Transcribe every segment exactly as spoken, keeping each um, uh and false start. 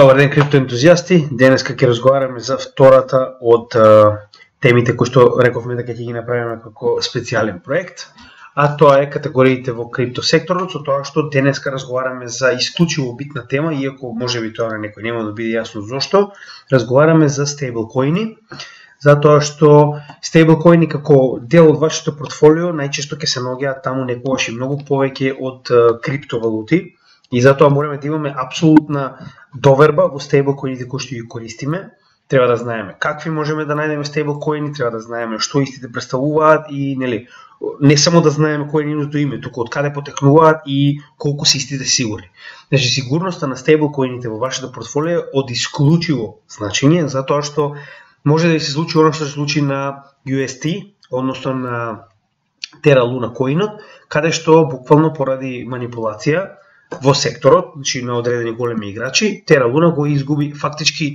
Добар ден, криптоентузијасти. Денеска ќе разговараме за втората од а, темите кои што рековме дека ќе ги направиме како специјален проект, а тоа е категориите во криптосекторот, со тоа што денеска разговараме за исклучиво битна тема, иако можеби тоа на некој нема да биде јасно зошто. Разговараме за стейблкоини, затоа што стейблкоини како дел од вашето портфолио најчесто ќе се наоѓаат таму некогаш и многу повеќе од а, криптовалути. И затоа мораме да имаме апсолутна доверба во стейблкоините кои што ги користиме. Треба да знаеме какви можеме да најдеме стейблкоини, треба да знаеме што истите представуваат и нели не само да знаеме кој е нивното име, туку од каде потекнуваат и колку се истите сигурни. Значи сигурноста на стейблкоините во вашето портфолио е од исклучиво значење, затоа што може да ви се случи оно што се случи на ю ес ти, односно на Terra Luna коинот, каде што буквално поради манипулација во секторот, значи на одредени големи играчи, Terra Luna го изгуби фактички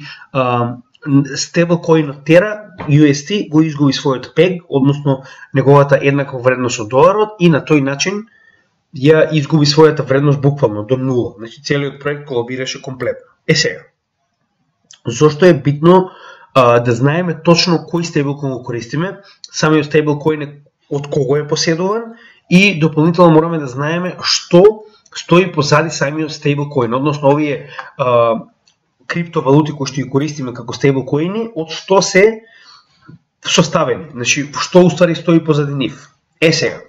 стейблкоинот Terra ю ес ти го изгуби својот пег, односно неговата еднаква вредност од доларот и на тој начин ја изгуби својата вредност буквално до нула. Значи целиот проект колабираше комплетно. Е сега, зошто е битно а, да знаеме точно кој стейблкоин го користиме, самиот стейблкоин од кого е поседуван и дополнително мораме да знаеме што стои позади самиот стейблкоин, односно овие а, криптовалути кои што ги користиме како стейблкоини, од што се составени, значи што уствари стои позади нив. Е сега,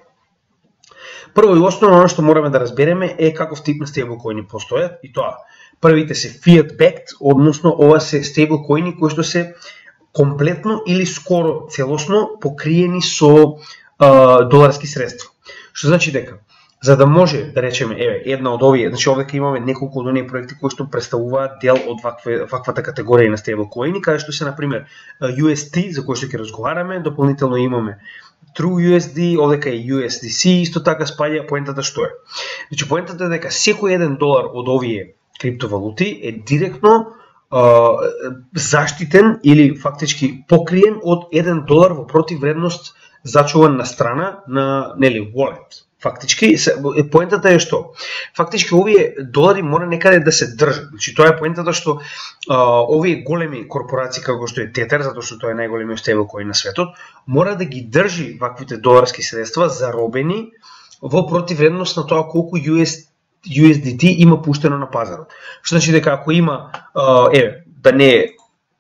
прво и основно оно што мораме да разбереме е каков тип на стейблкоини постојат и тоа. Првите се fiat backed, односно ова се стейблкоини кои што се комплетно или скоро целосно покриени со а, доларски средства. Што значи дека за да може да речеме еве една од овие, значи овде имаме неколку од оние проекти кои што представуваат дел од ваква, ваквата категорија на стейблкоини, каде што се на пример ю ес ти за кој што ќе разговараме, дополнително имаме True ю ес ди, овдека е ю ес ди си, исто така спаѓа. Поентата што е? Значи поентата е дека секој еден долар од овие криптовалути е директно а, заштитен или фактички покриен од еден долар во противвредност зачуван на страна на нели wallet. Фактички, поентата е што? Фактички овие долари мора некаде да се држат. Значи тоа е поентата што а, овие големи корпорации како што е Tether, затоа што тоа е најголемиот стейблкоин на светот, мора да ги држи ваквите доларски средства заробени во противвредност на тоа колку ю ес ди ти има пуштено на пазарот. Што значи дека ако има а, е да не е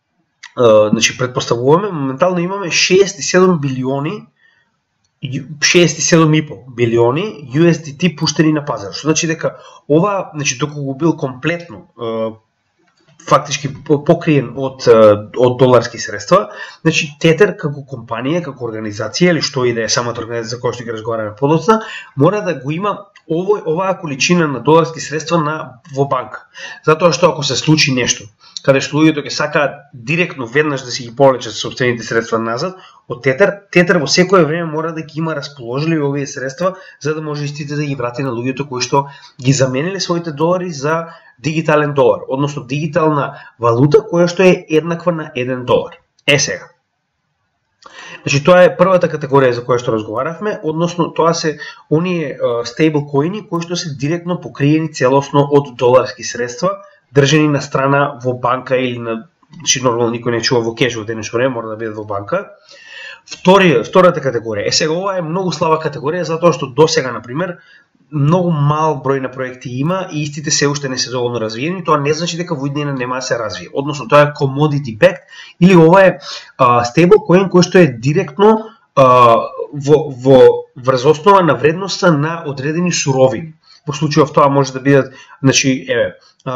значи предпоставуваме, моментално имаме шеесет и седум билиони шеесет и седум и пол билиони ю ес ди ти пуштени на пазар. Што значи дека ова, значи доколку го бил комплетно е, фактички покриен од од доларски средства, значи Tether како компанија, како организација или што и да е самата организација за која што ќе разговараме подоцна, мора да го има овој оваа количина на доларски средства на во банка. Затоа што ако се случи нешто, каде што луѓето ќе сакаат директно веднаш да си ги повлечат сопствените средства назад од Tether, Tether во секое време мора да ги има расположливи овие средства за да може истите да ги врати на луѓето кои што ги замениле своите долари за дигитален долар, односно дигитална валута која што е еднаква на еден долар. Е сега. Значи тоа е првата категорија за која што разговаравме, односно тоа се оние стейблкоини кои што се директно покриени целосно од доларски средства, држени на страна во банка или на, значи нормално никој не чува во кеш во денешно време, мора да бидат во банка. Вторија, втората категорија. Е сега ова е многу слаба категорија затоа што досега на пример многу мал број на проекти има и истите се уште не се доволно развиени, тоа не значи дека во иднина нема да се развие. Односно тоа е commodity backed или ова е стейблкоин кој што е директно а, во во врз основа на вредноста на одредени суровини. Во случајов тоа може да бидат, значи, еве,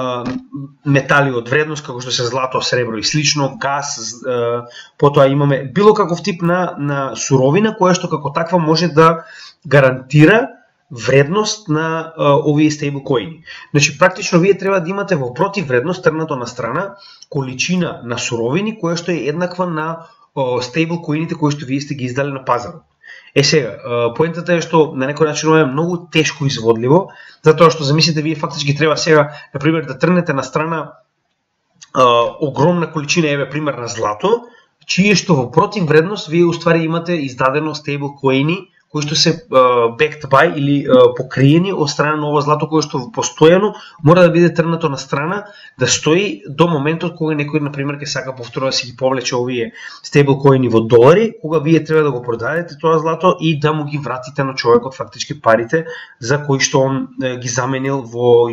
метали од вредност како што се злато, сребро и слично, газ, потоа имаме било каков тип на на суровина која што како таква може да гарантира вредност на а, овие стейблкоини. Значи практично вие треба да имате во противвредност тргнато на страна количина на суровини која што е еднаква на стейблкоините кои што вие сте ги издале на пазарот. Е сега, поентата е што на некој начин е многу тешко изводливо, затоа што замислите вие фактички треба сега, на пример, да тргнете на страна а, огромна количина, еве пример на злато, чие што во противвредност вие уствари имате издадено стейблкоини кои што се uh, backed by или uh, покриени од страна на ова злато кое што постојано мора да биде трнато на страна, да стои до моментот кога некој на пример ќе сака повторно да си ги повлече овие стейблкоини во долари, кога вие треба да го продадете тоа злато и да му ги вратите на човекот фактички парите за кои што он uh, ги заменил во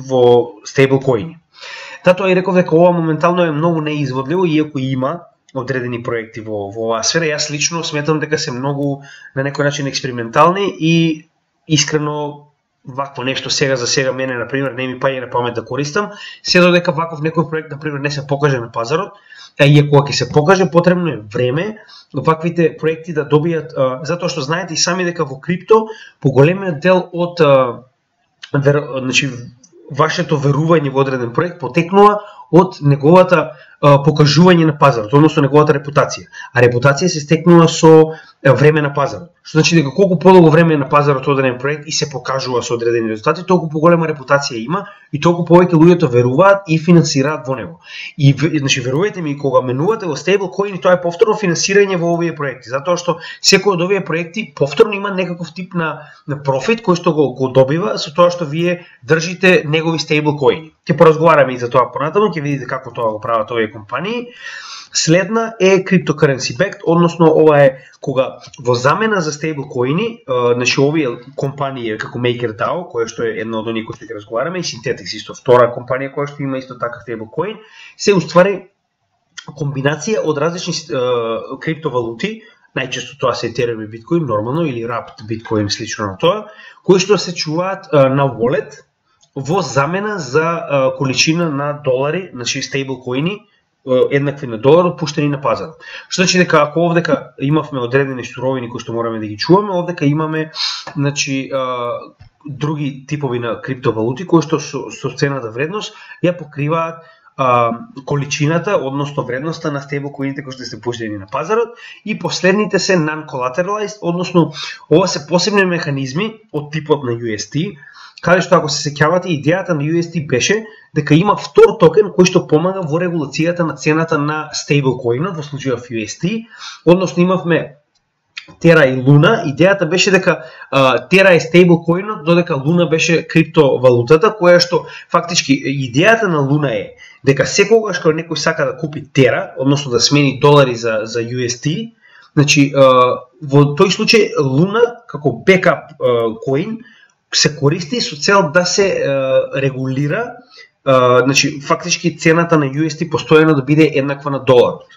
во стейблкоини. Затоа и реков дека ова моментално е многу неизводливо, иако има одредени проекти во, во оваа сфера. Јас лично сметам дека се многу на некој начин експериментални и искрено вакво нешто сега за сега мене на пример не ми паѓа на памет да користам, се додека ваков некој проект на пример не се покаже на пазарот, а и кога ќе се покаже потребно е време ваквите проекти да добијат, а, затоа што знаете и сами дека во крипто поголемиот дел од а, вер, значи вашето верување во одреден проект потекнува од неговата а, покажување на пазарот, односно неговата репутација. А репутација се стекнува со време на пазарот. Што значи дека колку подолго време е на пазарот одреден проект и се покажува со одредени резултати, толку поголема репутација има и толку повеќе луѓето веруваат и финансираат во него. И значи верувајте ми, кога менувате во стейблкоини, тоа е повторно финансирање во овие проекти, затоа што секој од овие проекти повторно има некаков тип на, на профит кој што го, го добива со тоа што вие држите негови стейблкоини. Ќе поразговараме и за тоа понатаму, ќе видите како тоа го прават овие компании. Следна е cryptocurrency backed, односно ова е кога во замена за стейблкоини, значи овие компании како MakerDAO, која што е една од оние кои што ќе разговараме, и Synthetix исто втора компанија која што има исто така стейблкоин, се уствари комбинација од различни uh, криптовалути, најчесто тоа се Ethereum и Bitcoin нормално или Wrapped Bitcoin слично на тоа, кои што се чуваат uh, на wallet во замена за uh, количина на долари, значи стейблкоини еднакви на долар пуштени на пазарот. Што значи дека ако овдека имавме одредени суровини кои што мораме да ги чуваме, овдека имаме значи а, други типови на криптовалути кои што со, со цената вредност ја покриваат а, количината, односно вредноста на стейблкоините кои што се пуштени на пазарот, и последните се non-collateralized, односно ова се посебни механизми од типот на ю ес ти, каде што ако се сеќавате идејата на ю ес ти беше дека има втор токен кој што помага во регулацијата на цената на стейблкоинот, во случајов ю ес ти, односно имавме Тера и Луна. Идејата беше дека а, Тера е стейблкоинот, додека Луна беше криптовалутата, која што фактички идејата на Луна е дека секогаш кога некој сака да купи Тера, односно да смени долари за за ю ес ти, значи а, во тој случај Луна како бекап коин се користи со цел да се е, регулира, е, значи фактички цената на ю ес ти постојано да биде еднаква на доларот.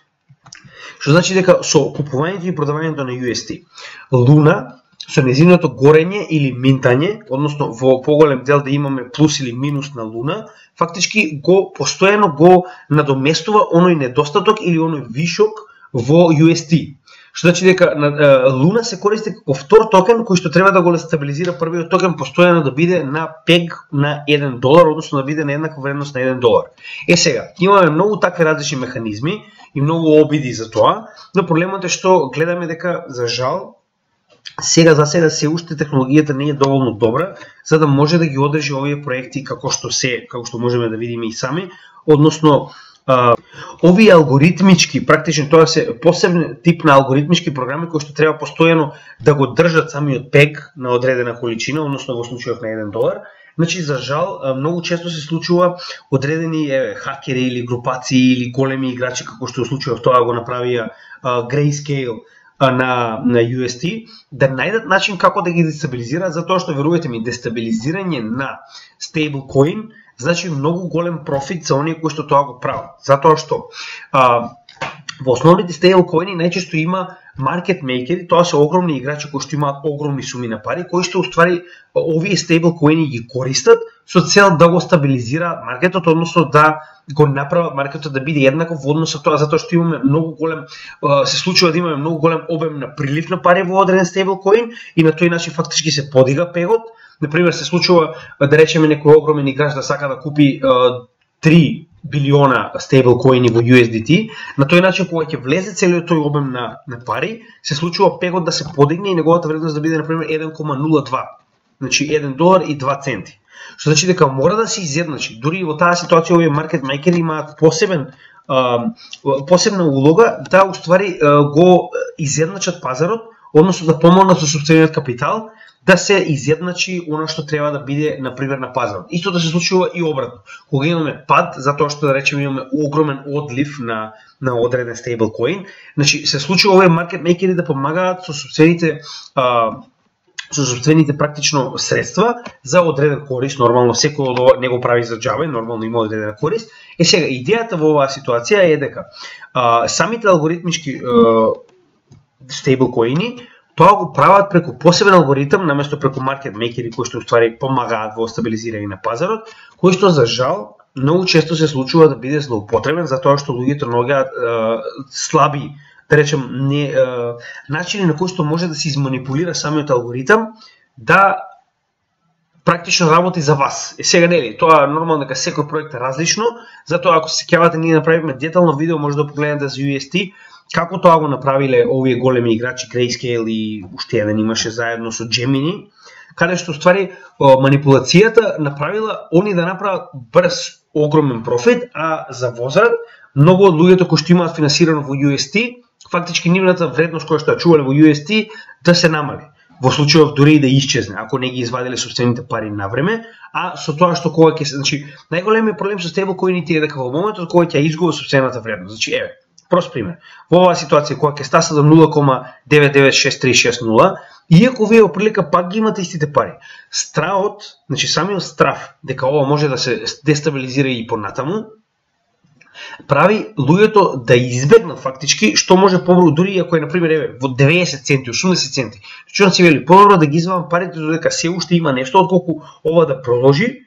Што значи дека со купувањето и продавањето на ю ес ти, Луна со незиното горење или минтање, односно во поголем дел да имаме плюс или минус на Луна, фактички го постојано го надоместува оној недостаток или оној вишок во ю ес ти. Што значи дека Луна се користи како втор токен кој што треба да го стабилизира првиот токен постојано да биде на пег на еден долар, односно да биде на еднаква вредност на еден долар. Е сега, имаме многу такви различни механизми и многу обиди за тоа, но проблемот е што гледаме дека за жал сега за сега се уште технологијата не е доволно добра за да може да ги одржи овие проекти како што се, како што можеме да видиме и сами, односно Uh, овие алгоритмички, практично тоа се посебен тип на алгоритмички програми кои што треба постојано да го држат самиот пег на одредена количина, односно во случајов на еден долар. Значи за жал многу често се случува одредени е, хакери или групации или големи играчи како што во случајов тоа го направија uh, Grayscale uh, на на ю ес ти, да најдат начин како да ги дестабилизираат, затоа што верувате ми, дестабилизирање на стейблкоин значи многу голем профит за оние кои што тоа го прават. Затоа што а, во основните стейблкоини најчесто има маркет мейкери, тоа се огромни играчи кои што имаат огромни суми на пари, кои што уствари овие стейблкоини ги користат со цел да го стабилизираат маркетот, односно да го направат маркетот да биде еднаков во однос со тоа, затоа што имаме многу голем, се случува да имаме многу голем обем на прилив на пари во одреден стейблкоин и на тој начин фактички се подига пегот. Например, се случува да речеме некој огромен играч да сака да купи три билиона стейблкоини во ю ес ди ти, на тој начин кога ќе влезе целиот тој обем на, на пари, се случува пегот да се подигне и неговата вредност да биде например еден кoma нула два, значи еден долар и два центи. Што значи дека мора да се изедначи. Дури во таа ситуација овие маркет мейкери имаат посебен посебна улога да уствари го изедначат пазарот, односно да помогнат со сопствениот капитал да се изедначи она што треба да биде на пример на пазарот. Исто да се случува и обратно. Кога имаме пад, затоа што да речеме имаме огромен одлив на на одреден стейблкоин, значи се случува овие маркет мейкери да помагаат со сопствените а, со собствените практично средства за одреден корист, нормално секој од ова не го прави за џабе, нормално има одредена корист. Е сега, идејата во оваа ситуација е дека а, самите алгоритмички стейблкоини тоа го прават преку посебен алгоритам, наместо преку маркет мейкери кои што уствари помагаат во стабилизирање на пазарот, кој што за жал многу често се случува да биде злоупотребен, затоа што луѓето наоѓаат слаби, да речем, не, е, начини на кои што може да се изманипулира самиот алгоритам да практично работи за вас. Е сега нели, тоа нормално дека секој проект е различно, затоа ако се сеќавате ние направиме детално видео, може да погледнете за ю ес ти како тоа го направиле овие големи играчи Grayscale и уште еден имаше заедно со Gemini, каде што ствари манипулацијата направила они да направат брз огромен профит, а за возар многу од луѓето кои што имаат финансирано во ю ес ти, фактички нивната вредност која што ја чувале во ю ес ти да се намали. Во случајов дури и да исчезне, ако не ги извадиле собствените пари на време, а со тоа што кога ќе се, значи најголемиот проблем со стейблкоините е дека во моментот кога ќе изгуби собствената вредност. Значи еве, прост пример. Во оваа ситуација кога ќе стаса до нула кома девет девет шест три шест нула, иако вие во прилика пак ги имате истите пари, страхот, значи самиот страв дека ова може да се дестабилизира и понатаму, прави луѓето да избегнат фактички што може побро, дури ако е на пример еве во деветдесет центи, осумдесет центи. Значи он си вели подобро да ги извадам парите додека се уште има нешто отколку ова да продолжи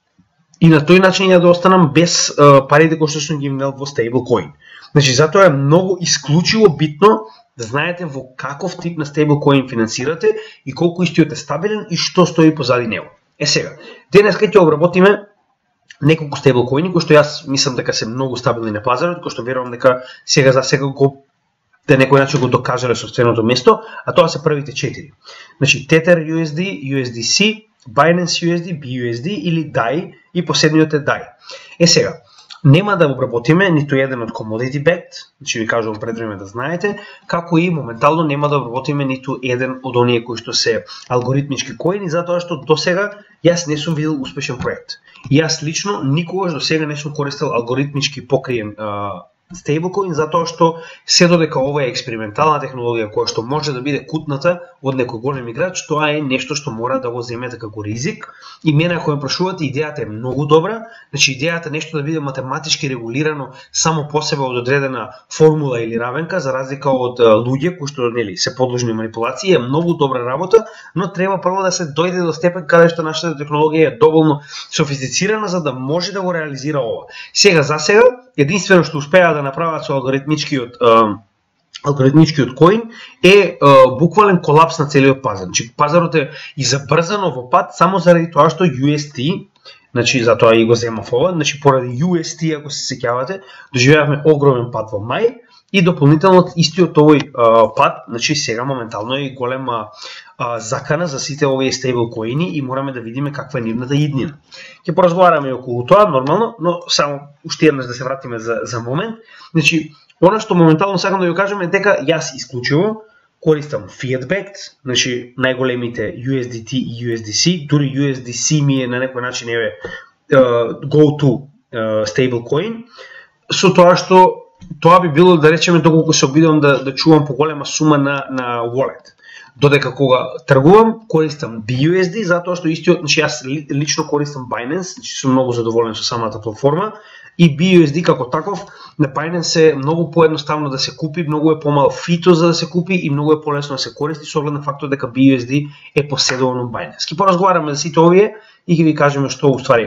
и на тој начин ја да останам без uh, парите кои што сум ги имал во стейблкоин. Значи затоа е многу исклучиво битно да знаете во каков тип на стейблкоин финансирате и колку истиот е стабилен и што стои позади него. Е сега, денес ќе обработиме неколку стейблкоини кои што јас мислам дека се многу стабилни на пазарот, кои што верувам дека сега за сега го да некој начин го докажале собственото место, а тоа се првите четири. Значи Tether ю ес ди, ю ес ди си, Binance ю ес ди, би ю ес ди или дай и последниот е дай. Е сега, нема да обработиме ниту еден од commodity backed, значи ви кажувам пред време да знаете, како и моментално нема да обработиме ниту еден од оние кои што се алгоритмички коини, затоа што досега јас не сум видел успешен проект. И јас лично никогаш до сега не сум користел алгоритмички покриен стейблкоин, затоа што се додека ова е експериментална технологија која што може да биде кутната од некој голем играч, тоа е нешто што мора да го земете како ризик. И мене ако ме прашувате, идејата е многу добра, значи идејата нешто да биде математички регулирано само по себе од одредена формула или равенка, за разлика од луѓе кои што нели се подложни манипулации, е многу добра работа, но треба прво да се дојде до степен каде што нашата технологија е доволно софистицирана за да може да го реализира ова. Сега за сега единствено што успеа да направат со алгоритмичкиот алгоритмичкиот коин е буквален колапс на целиот пазар. Значи пазарот е изабрзано во пад само заради тоа што ю ес ти, значи затоа и го земав ова, значи поради ю ес ти, ако се сеќавате, доживеавме огромен пад во мај и дополнително истиот овој а, пад, значи сега моментално е голема а, закана за сите овие стейблкоини и мораме да видиме каква е нивната иднина. Ќе поразговараме околу тоа нормално, но само уште еднаш да се вратиме за за момент. Значи она што моментално сакам да ја кажам е дека јас исклучиво користам fiat backed, значи најголемите ю ес ди ти и ю ес ди си, дури ю ес ди си ми е на некој начин еве uh, go to uh, stablecoin, со тоа што тоа би било да речеме доколку се обидувам да да чувам поголема сума на на wallet. Додека кога тргувам користам би ю ес ди затоа што истиот, значи јас лично користам Binance, значи сум многу задоволен со самата платформа. И би ю ес ди како таков на Binance е многу поедноставно да се купи, многу е помал фито за да се купи и многу е полесно да се користи со оглед на фактот дека би ю ес ди е поседувано Binance. Ке поразговараме за сите овие и ќе ви кажеме што уствари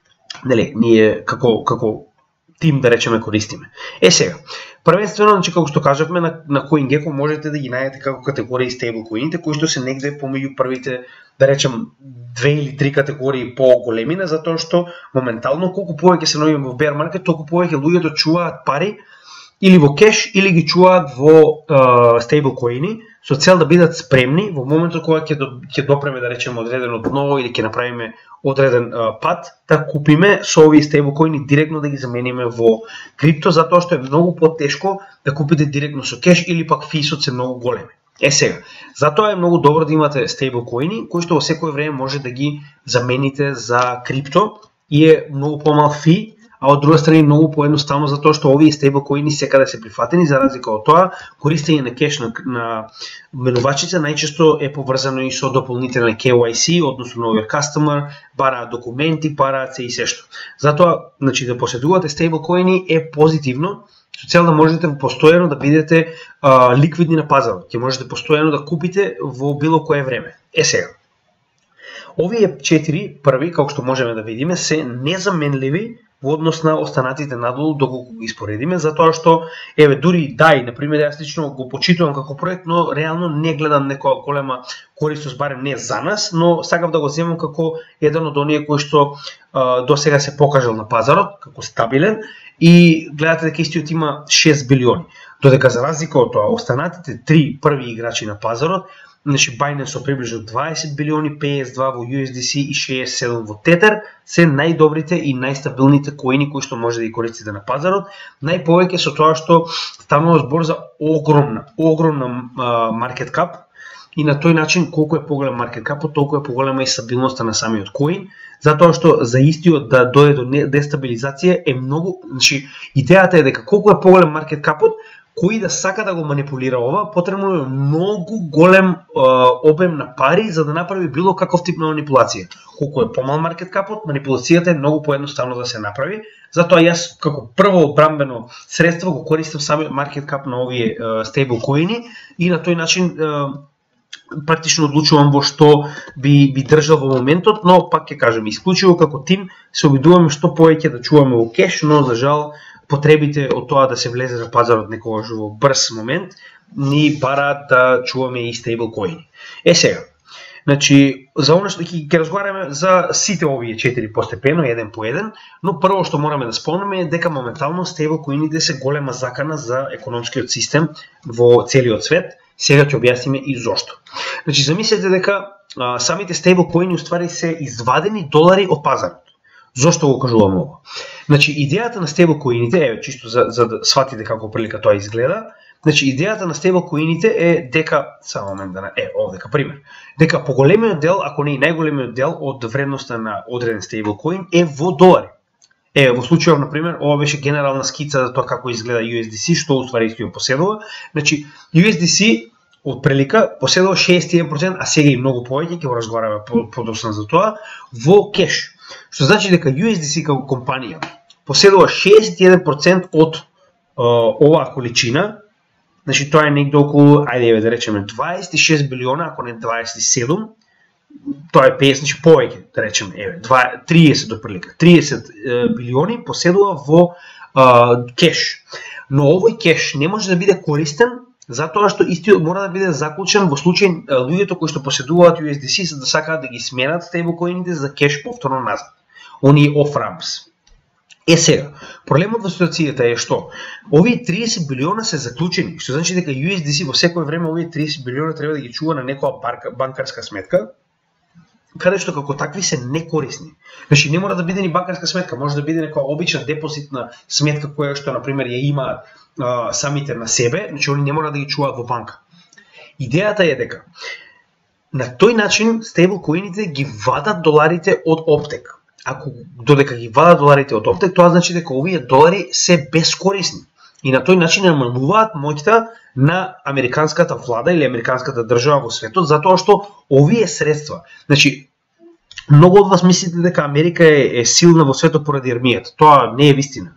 нели ние како како тим да речеме користиме. Е сега, првенствено, значи како што кажавме на на CoinGecko можете да ги најдете како категории стейблкоините кои што се негде помеѓу првите да речем две или три категории по големина, затоа што моментално колку повеќе се наоѓаме во bear market, толку повеќе луѓето чуваат пари или во кеш или ги чуваат во стейблкоини со цел да бидат спремни во моментот кога ќе ќе допреме да речеме одредено дно или ќе направиме одреден uh, пат, да купиме со овие стейблкоини директно да ги замениме во крипто, затоа што е многу потешко да купите директно со кеш или пак фисот се многу големи. Е сега, затоа е многу добро да имате стейблкоини, кои што во секое време може да ги замените за крипто и е многу помал фи, а од друга страна многу поедноставно затоа што овие стейблкоини секаде се прифатени, за разлика од тоа, користење на кеш на, на менувачите најчесто е поврзано и со дополнителен кей уај си, односно Know Your Customer, бараат документи, бараат се и се што. Затоа, значи, да поседувате стейблкоини е позитивно, со цел да можете постојано да бидете а, ликвидни на пазарот, ќе можете постојано да купите во било кое време. Е сега, овие четири први, како што можеме да видиме, се незаменливи во однос на останатите надолу доколку ги испоредиме, затоа што, еве, дури дај, например, јас лично го почитувам како проект, но реално не гледам некоја голема користост, барем не за нас, но сакав да го земам како еден од оние кои што а, до сега се покажал на пазарот, како стабилен, и гледате дека истиот има шест билиони. Додека за разлика од тоа, останатите три први играчи на пазарот, значи Binance со приближно дваесет билиони, пе ес два во ю ес ди си и шеесет и седум во Tether, се најдобрите и најстабилните коини кои што може да ги користите на пазарот, најповеќе со тоа што станува збор за огромна, огромна маркет кап, и на тој начин колку е поголем маркет капот, толку е поголема и стабилноста на самиот коин, затоа што за истиот да дојде до дестабилизација е многу, значи идејата е дека колку е поголем маркет капот, кој да сака да го манипулира ова, потребно е многу голем е, обем на пари за да направи било каков тип на манипулација. Колку е помал маркет капот, манипулацијата е многу поедноставно да се направи. Затоа јас како прво одбрамбено средство го користам самиот маркет кап на овие стейблкоини и на тој начин е, практично одлучувам во што би би држал во моментот, но пак ќе кажам, исклучиво како тим се обидуваме што повеќе да чуваме во кеш, но за жал потребите од тоа да се влезе на пазарот некогаш во брз момент ни бараат да чуваме и стейблкоини. Е сега, значи за она што ќе разговараме за сите овие четири постепено, еден по еден, но прво што мораме да спомнеме е дека моментално стейблкоините се голема закана за економскиот систем во целиот свет. Сега ќе објасниме и зошто. Значи замислете дека а, самите стейблкоини уствари се извадени долари од пазарот. Зошто го кажувам ова? Значи идејата на стейблкоините, еве чисто за, за да сватите како прилика тоа изгледа, значи идејата на стейблкоините е дека, само момент да е овдека пример, дека поголемиот дел, ако не и најголемиот дел од вредноста на одреден стейблкоин е во долари. Е, во случајов, например, ова беше генерална скица за тоа како изгледа ю ес ди си, што уствари истиот поседува. Значи, ю ес ди си од прилика поседува шеесет и еден процент, а сега и многу повеќе, ќе го разговараме подоцна за тоа, во кеш. Што значи дека ю ес ди си како компанија поседува шеесет и еден процент од uh, оваа количина, значи тоа е негде околу, ајде да речеме дваесет и шест билиона, ако не дваесет и седум, тоа е петдесет, значи повеќе, да речеме, еве, триесет до прилика, триесет билиони поседува во uh, кеш. Но овој кеш не може да биде користен затоа што истиот мора да биде заклучен во случај луѓето кои што поседуваат ю ес ди си за да сакаат да ги сменат стейблкоините за кеш повторно назад. Оние off-ramps. Е сега, проблемот во ситуацијата е што овие триесет билиона се заклучени, што значи дека ю ес ди си во секое време овие триесет билиона треба да ги чува на некоја банкарска сметка, каде што како такви се некорисни. Значи не мора да биде ни банкарска сметка, може да биде некоја обична депозитна сметка која што на пример ја имаат а, самите на себе, значи они не мора да ги чуваат во банка. Идејата е дека на тој начин стейблкоините ги вадат доларите од оптек. Ако додека ги вадат доларите од оптек, тоа значи дека овие долари се бескорисни. И на тој начин намалуваат моќта на американската влада или американската држава во светот, затоа што овие средства, значи многу од вас мислите дека Америка е, е силна во светот поради армијата. Тоа не е вистина.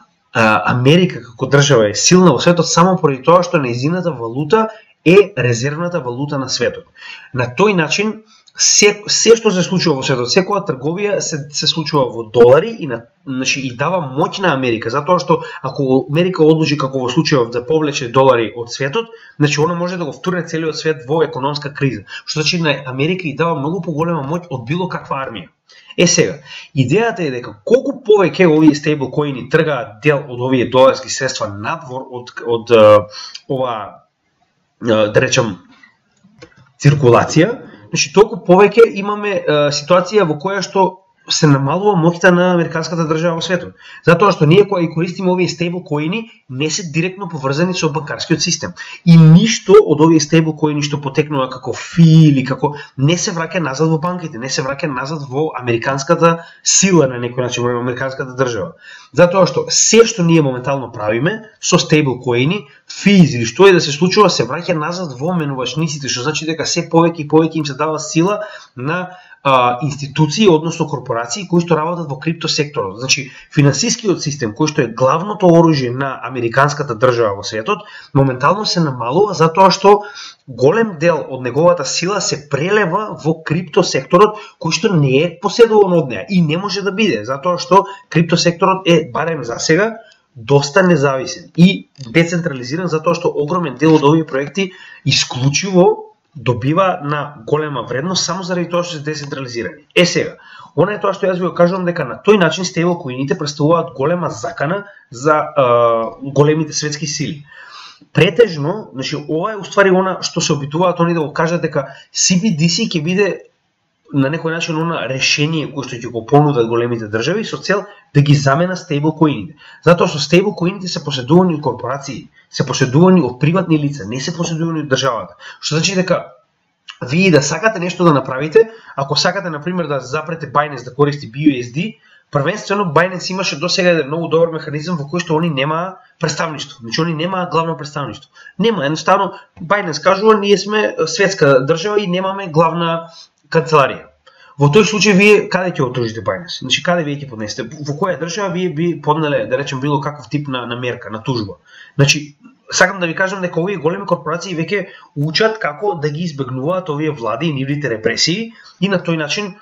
А, Америка како држава е силна во светот само поради тоа што нејзината валута е резервната валута на светот. На тој начин се, се што се случува во светот, секоја трговија се, се случува во долари и, на, значи, и дава моќ на Америка, затоа што ако Америка одлучи како во случајов да повлече долари од светот, значи она може да го втурне целиот свет во економска криза, што значи на Америка и дава многу поголема моќ од било каква армија. Е сега, идејата е дека колку повеќе овие стейблкоини тргаат дел од овие доларски средства надвор од, од, од ова, да речам, циркулација, значи толку повеќе имаме е, ситуација во која што се намалува моќта на американската држава во светот. Затоа што ние кога користиме овие стейблкоини не се директно поврзани со банкарскиот систем. И ништо од овие стейблкоини што потекнува како фи или како не се враќа назад во банките, не се враќа назад во американската сила на некој начин, во американската држава. Затоа што се што ние моментално правиме со стейблкоини, физ или што е да се случува, се враќа назад во менувачниците, што значи дека се повеќе и повеќе им се дава сила на а, институции, односно корпорации кои што работат во крипто секторот. Значи, финансискиот систем, кој што е главното оружје на американската држава во светот, моментално се намалува затоа што голем дел од неговата сила се прелева во крипто секторот, кој што не е поседуван од неа и не може да биде, затоа што крипто секторот е, барем за сега, доста независен и децентрализиран, затоа што огромен дел од овие проекти исклучиво добива на голема вредност само заради тоа што се децентрализирани. Е сега, она е тоа што јас ви го кажувам дека на тој начин стейблкоините представуваат голема закана за е, големите светски сили. Претежно, значи ова е уствари она што се обитуваат они да го кажат дека си би ди си ќе биде на некој начин она решение кој што ќе го понудат големите држави со цел да ги замена стейблкоините. Затоа што стейблкоините се поседувани од корпорации, се поседувани од приватни лица, не се поседувани од државата. Што значи дека вие да сакате нешто да направите, ако сакате на пример да запрете Binance да користи би ю ес ди, првенствено Binance имаше досега еден многу добар механизам во кој што они немаа представништво. Значи они немаа главно представништво. Нема, едноставно Binance кажува ние сме светска држава и немаме главна канцеларија. Во тој случај вие каде ќе отужите Binance? Значи каде вие ќе поднесете? Во која држава вие би поднеле, да речем, било каков тип на, на мерка, на тужба? Значи сакам да ви кажам дека овие големи корпорации веќе учат како да ги избегнуваат овие влади и нивните репресии и на тој начин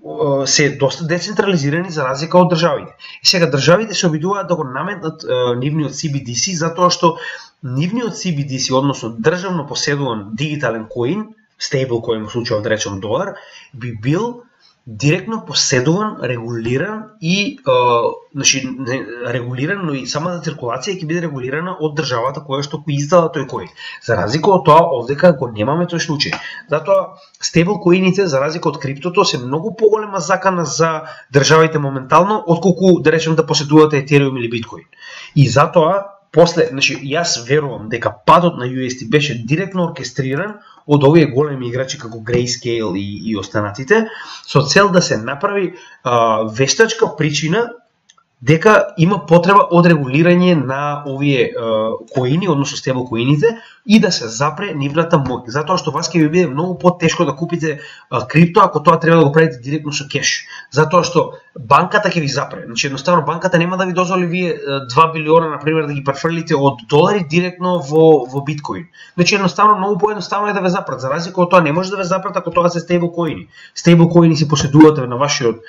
се доста децентрализирани за разлика од државите. И сега државите се обидуваат да го наметнат е, нивниот си би ди си затоа што нивниот си би ди си, односно државно поседуван дигитален коин, стейблкоин во случајот да речем долар, би бил директно поседуван, регулиран и е, значи регулиран, но и самата циркулација ќе биде регулирана од државата која што го издала тој коин. За разлика од тоа овдека го немаме тој случај. Затоа стейблкоините за разлика од криптото се многу поголема закана за државите моментално отколку да речем да поседувате Ethereum или биткоин. И затоа после, значи јас верувам дека падот на ю ес ди беше директно оркестриран од овие големи играчи како Grayscale и, и останатите, со цел да се направи а, вештачка причина дека има потреба од регулирање на овие а, коини, односно стейблкоините, и да се запре нивната моќ. Затоа што вас ќе ви биде многу потешко да купите а, крипто ако тоа треба да го правите директно со кеш. Затоа што банката ќе ви запре. Значи едноставно банката нема да ви дозволи вие два билиона на пример да ги префрлите од долари директно во во биткоин. Значи едноставно многу поедноставно е да ве запрат. За разлика од тоа не може да ве запрат ако тоа се стейблкоини. Стейблкоини си поседувате на вашиот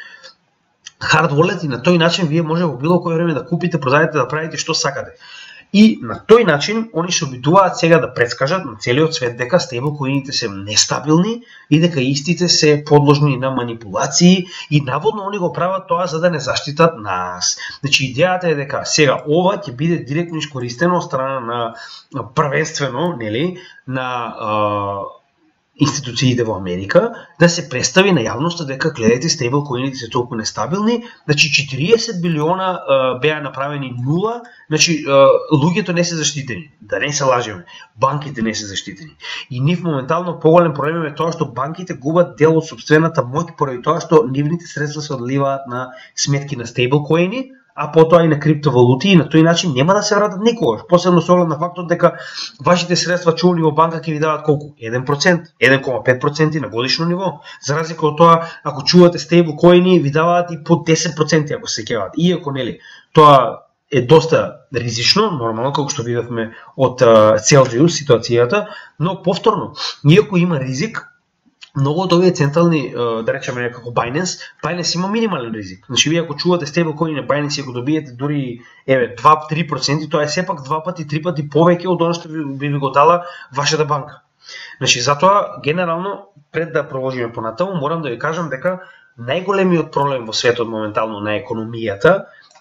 hard wallet и на тој начин вие може во било кој време да купите, продадете, да правите што сакате. И на тој начин они се обидуваат сега да предскажат на целиот свет дека стейблкоините се нестабилни и дека истите се подложни на манипулации и наводно они го прават тоа за да не заштитат нас. Значи идејата е дека сега ова ќе биде директно искористено од страна на првенствено, нели, на а, институциите во Америка да се представи на јавноста дека гледате стейблкоините се толку нестабилни, значи четириесет билиона а, беа направени нула, значи а, луѓето не се заштитени, да не се лажеме, банките не се заштитени. И нив моментално поголем проблем е тоа што банките губат дел од сопствената моќ поради тоа што нивните средства се одливаат на сметки на стейблкоини, а потоа и на криптовалути и на тој начин нема да се вратат никогаш. Посебно со оглед на фактот дека вашите средства чувани во банка ќе ви дават колку? еден процент, еден кома пет проценти на годишно ниво. За разлика од тоа, ако чувате стейблкоини, ви даваат и по десет проценти ако се сеќавате. Иако нели, тоа е доста ризично, нормално како што видовме од Celsius ситуацијата, но повторно, иако има ризик, многу од овие централни, да речеме како Binance, Binance има минимален ризик. Значи вие ако чувате стейблкоини на Binance и ако добиете дури еве два до три проценти, тоа е сепак два пати, три пати повеќе од она што би, би ви го дала вашата банка. Значи затоа генерално пред да продолжиме понатаму, морам да ви кажам дека најголемиот проблем во светот моментално на економијата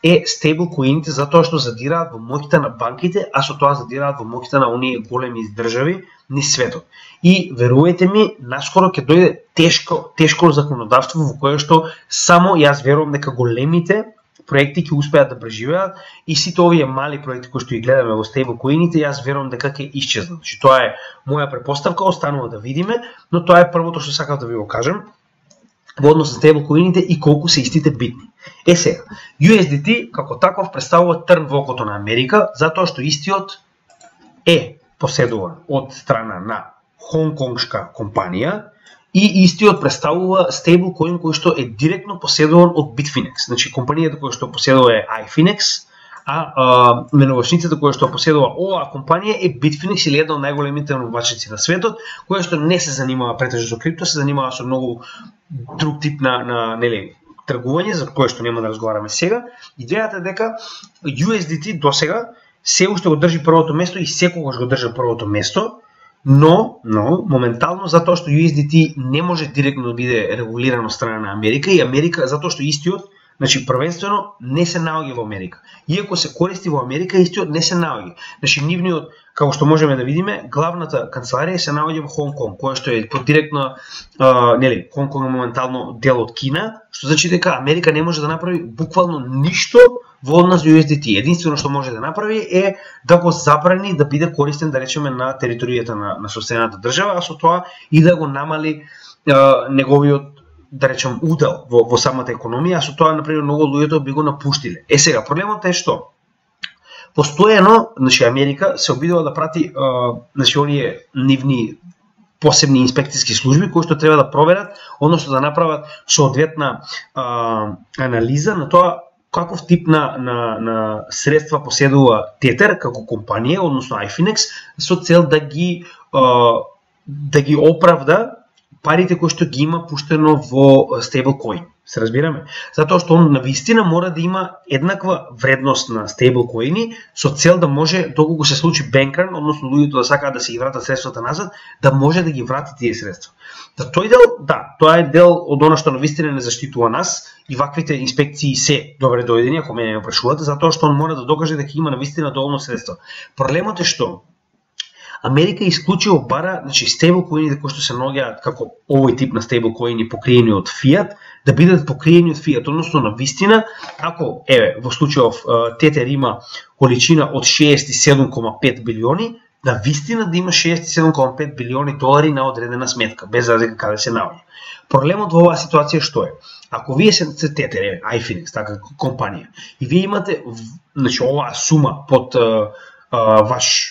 е стейблкоините, затоа што задираат во моќта на банките, а со тоа задираат во моќта на оние големи држави низ светот. И верувајте ми, наскоро ќе дојде тешко, тешко законодавство во кое што само јас верувам дека големите проекти ќе успеат да преживеат и сите овие мали проекти кои што ги гледаме во стейблкоините, јас верувам дека ќе исчезнат. Значи тоа е моја претпоставка, останува да видиме, но тоа е првото што сакав да ви го кажам во однос на стейблкоините и колку се истите битни. Е сега, ю ес ди ти како таков представува трн во окото на Америка, затоа што истиот е поседуван од страна на хонконгшка компанија и истиот представува стейблкоин кој што е директно поседуван од Bitfinex. Значи компанијата која што поседува е iFinex, а, а менувачницата која што поседува оваа компанија е Bitfinex или една од најголемите менувачници на светот, која што не се занимава претежно со крипто, се занимава со многу друг тип на, на нели, тргување, за кое што нема да разговараме сега. Идејата е дека ю ес ди ти досега се уште го држи првото место и секогаш го држи првото место, но, но моментално затоа што ю ес ди ти не може директно да биде регулирано од страна на Америка и Америка затоа што истиот, значи првенствено не се наоѓа во Америка. Иако се користи во Америка, истиот не се наоѓа. Значи нивниот, како што можеме да видиме, главната канцеларија се наоѓа во Хонг Конг, која што е под директно, а, нели, Хонг Конг е моментално дел од Кина, што значи дека Америка не може да направи буквално ништо во однос до ю ес ди ти. Единствено што може да направи е да го забрани да биде користен, да речеме, на територијата на, на сопствената држава, а со тоа и да го намали а, неговиот, да речем, удел во, во самата економија, а со тоа, например, многу луѓето би го напуштиле. Е сега, проблемот е што? Постојано, значи, Америка се обидува да прати, а, значи, оние нивни посебни инспекцијски служби кои што треба да проверат, односно да направат соодветна а, анализа на тоа каков тип на, на, на средства поседува Тетер како компанија, односно iFinex, со цел да ги, а, да ги оправда парите кои што ги има пуштено во стейблкоин. Се разбираме? Затоа што он навистина мора да има еднаква вредност на стейблкоини со цел да може, доколку се случи бенкран, односно луѓето да сакаат да се ги вратат средствата назад, да може да ги врати тие средства. Да тој дел, да, тоа е дел од она што навистина не заштитува нас и ваквите инспекции се добре дојдени, ако мене ме прашувате, затоа што он мора да докаже дека има навистина доволно средства. Проблемот е што Америка исклучиво бара, значи, стейблкоините кои што се наоѓаат како овој тип на стейблкоини покриени од фиат, да бидат покриени од фиат, односно на вистина, ако, еве, во случајов Тетер има количина од шеесет и седум кома пет билиони, на вистина да има шеесет и седум кома пет билиони долари на одредена сметка, без разлика каде се наоѓа. Проблемот во оваа ситуација што е? Ако вие се Тетер, еве, iFinex, така компанија, и вие имате, значи, оваа сума под а, а, ваш,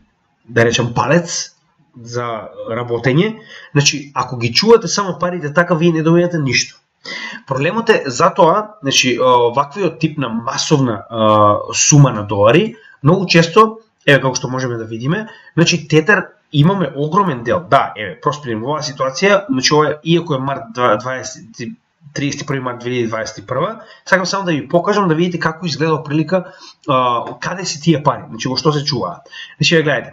да речем, палец за работење, значи, ако ги чувате само парите така, вие не добивате ништо. Проблемот е затоа, значи, ваквиот тип на масовна а, сума на долари, многу често, еве како што можеме да видиме, значи, Тетер имаме огромен дел. Да, еве, просперим во оваа ситуација, значи, ова, иако е март триесет и први март две илјади дваесет и прва, сакам само да ви покажам да видите како изгледа прилика, а, каде се тие пари, значи, во што се чуваат. Значи, гледате,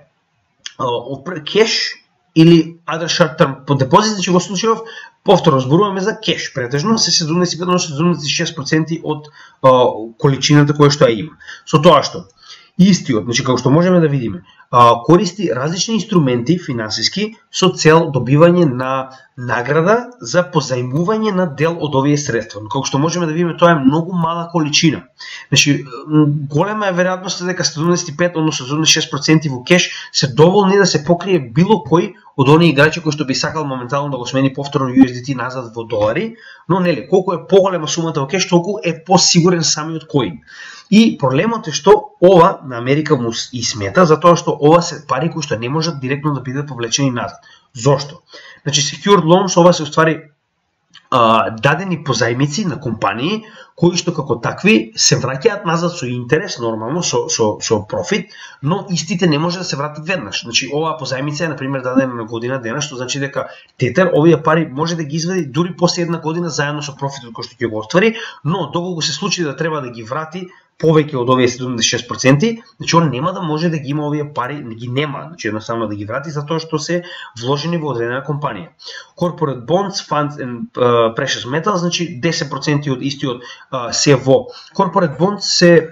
кеш или other short term по депозит, значи во случајов повторно зборуваме за кеш, претежно се седумдесет и пет до седумдесет и шест проценти од а, количината која што ја има. Со тоа што истиот, значи како што можеме да видиме, а, користи различни инструменти финансиски со цел добивање на награда за позајмување на дел од овие средства. Но како што можеме да видиме, тоа е многу мала количина. Значи, голема е веројатноста дека седумдесет и пет, односно седумдесет и шест проценти во кеш се доволни да се покрие било кој од оние играчи кои што би сакал моментално да го смени повторно ю ес ди ти назад во долари, но нели, колку е поголема сумата во кеш, толку е посигурен самиот коин. И проблемот е што ова на Америка му и смета, затоа што ова се пари кои што не можат директно да бидат повлечени назад. Зошто? Значи, secured loans, ова се уствари а, дадени позајмици на компании кои што како такви се враќаат назад со интерес, нормално, со, со, со профит, но истите не може да се вратат веднаш. Значи, оваа позајмица е, например, дадена на година дена, што значи дека Тетер овие пари може да ги извади дури после една година заедно со профитот кој што ќе го оствари, но доколку се случи да треба да ги врати, повеќе од овие седумдесет и шест проценти, значи он нема да може да ги има овие пари, не ги нема, значи едноставно да ги врати затоа што се вложени во одредена компанија. Corporate bonds, funds and uh, precious metals, значи десет проценти од истиот uh, се во corporate bonds се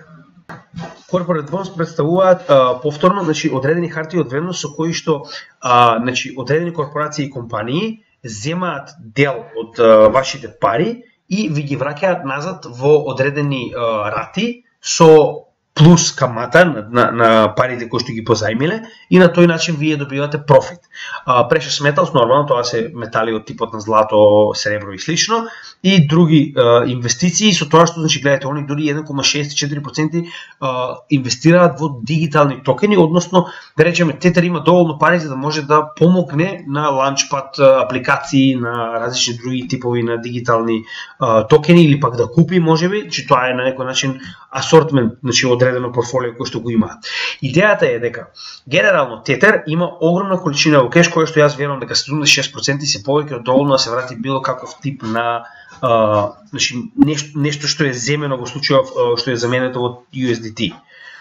Corporate bonds представуваат uh, повторно, значи одредени хартии од вредност со кои што uh, значи одредени корпорации и компании земаат дел од uh, вашите пари и ви ги враќаат назад во одредени uh, рати со плюс камата на, на, на парите кои што ги позајмиле и на тој начин вие добивате профит. Uh, precious metals, нормално, тоа се метали од типот на злато, сребро и слично, и други uh, инвестиции, со тоа што, значи, гледате, они дури еден кoma шест и четири проценти uh, инвестираат во дигитални токени, односно, да речеме, Тетер има доволно пари за да може да помогне на лаунчпад апликации, на различни други типови на дигитални uh, токени, или пак да купи, можеби, че тоа е на некој начин асортмент, значи, одредено портфолио кој што го има. Идејата е дека генерално Тетер има огромна количина во кеш, која што јас верувам дека седумдесет и шест проценти се повеќе од доволно да се врати било каков тип на uh, значи, нешто, нешто што е земено во случајов uh, што е заменето од ю ес ди ти.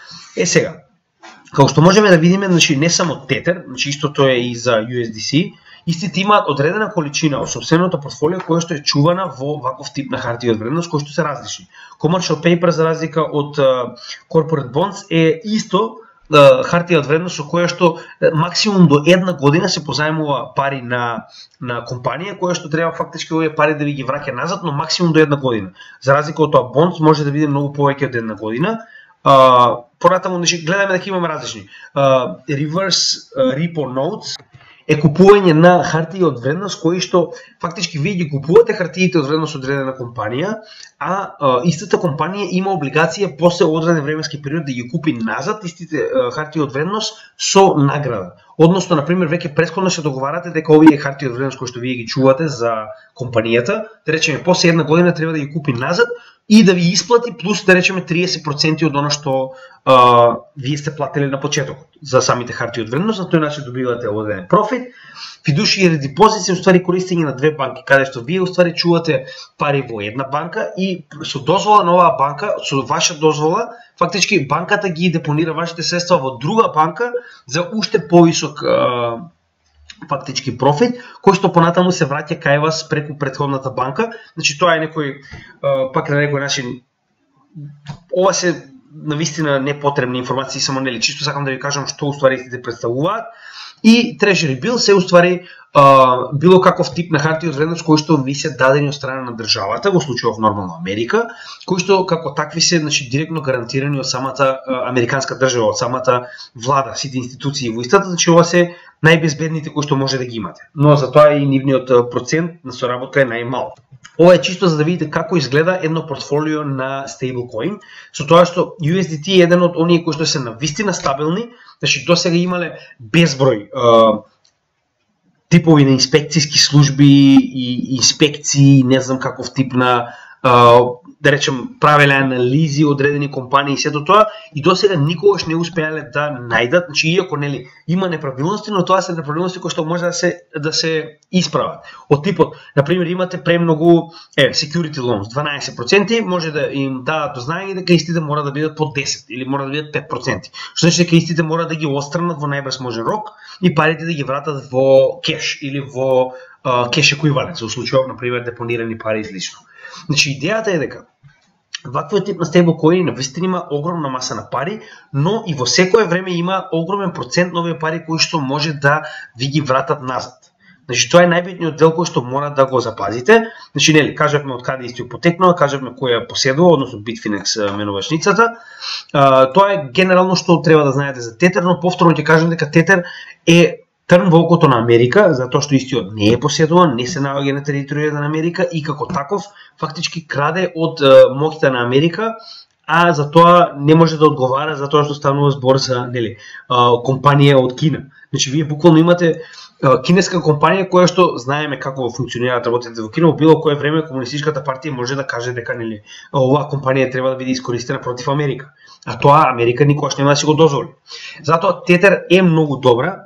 Е сега, како што можеме да видиме, значи не само Тетер, значи истото е и за ю ес ди си, истите имаат одредена количина од собственото портфолио која што е чувана во ваков тип на хартии од вредност кои што се различни. Commercial paper за разлика од uh, corporate bonds е исто хартија од вредност со која што максимум до една година се позајмува пари на на компанија која што треба фактички овие пари да ви ги враќа назад, но максимум до една година. За разлика од тоа bonds може да биде многу повеќе од една година. А, понатаму значи гледаме дека имаме различни. А, reverse uh, repo notes е купување на хартии од вредност кои што фактички вие ги купувате хартиите од вредност од одредена компанија, а, а истата компанија има облигација после одреден временски период да ги купи назад истите а, хартии од вредност со награда. Односно, на пример, веќе претходно се договарате дека овие хартии од вредност кои што вие ги чувате за компанијата, да речеме после една година треба да ги купи назад и да ви исплати плюс, да речеме, триесет проценти од оно што а, вие сте платили на почетокот за самите хартии од вредност, на тој начин добивате одреден профит. Fiduciary депозит се уствари користење на две банки, каде што вие уствари чувате пари во една банка и со дозвола на оваа банка, со ваша дозвола, фактички банката ги депонира вашите средства во друга банка за уште повисок а, фактички профит, кој што понатаму се враќа кај вас преку претходната банка. Значи тоа е некој а, пак на некој начин, ова се навистина непотребни информации, само нели чисто сакам да ви кажам што уствари истите представуваат. И Treasury Bill се уствари а, било каков тип на хартии од вредност кои што ви се дадени од страна на државата, во случајов нормално Америка, кои што како такви се, значи, директно гарантирани од самата а, американска држава, од самата влада, сите институции во истата, значи ова се најбезбедните кои што може да ги имате. Но затоа и нивниот процент на соработка е најмал. Ова е чисто за да видите како изгледа едно портфолио на stablecoin, со тоа што ю ес ди ти е еден од оние кои што се навистина стабилни, значи досега имале безброј а, типови на инспекцијски служби и инспекции, не знам каков тип на а, да речем правеле анализи одредени компании и сето тоа, и досега никогаш не успеале да најдат, значи иако нели има неправилности, но тоа се неправилности кои што може да се да се исправат. Од типот, на пример, имате премногу е security loans, дванаесет проценти, може да им дадат до знаење дека истите мора да бидат под десет или мора да бидат пет проценти. Што значи дека истите мора да ги отстранат во најбрз можен рок и парите да ги вратат во кеш или во кеш еквивалент, со случајов на пример депонирани пари излично. Значи идејата е дека ваквиот тип на стейблкоини навистина има огромна маса на пари, но и во секое време има огромен процент на овие пари кои што може да ви ги вратат назад. Значи тоа е најбитниот дел кој што мора да го запазите. Значи нели кажавме од каде истиот потекнува, кажавме кој ја поседува, односно Bitfinex менувачницата. А, тоа е генерално што треба да знаете за Тетер, но повторно ќе кажам дека Тетер е трн во окото на Америка, затоа што истиот не е поседуван, не се наоѓа на територијата на Америка и како таков фактички краде од моќта на Америка, а за тоа не може да одговара за тоа што станува збор за нели компанија од Кина. Значи вие буквално имате кинеска компанија која што знаеме како функционираат работите во Кина, во било кое време комунистичката партија може да каже дека нели оваа компанија треба да биде искористена против Америка. А тоа Америка никогаш нема да си го дозволи. Затоа Тетер е многу добра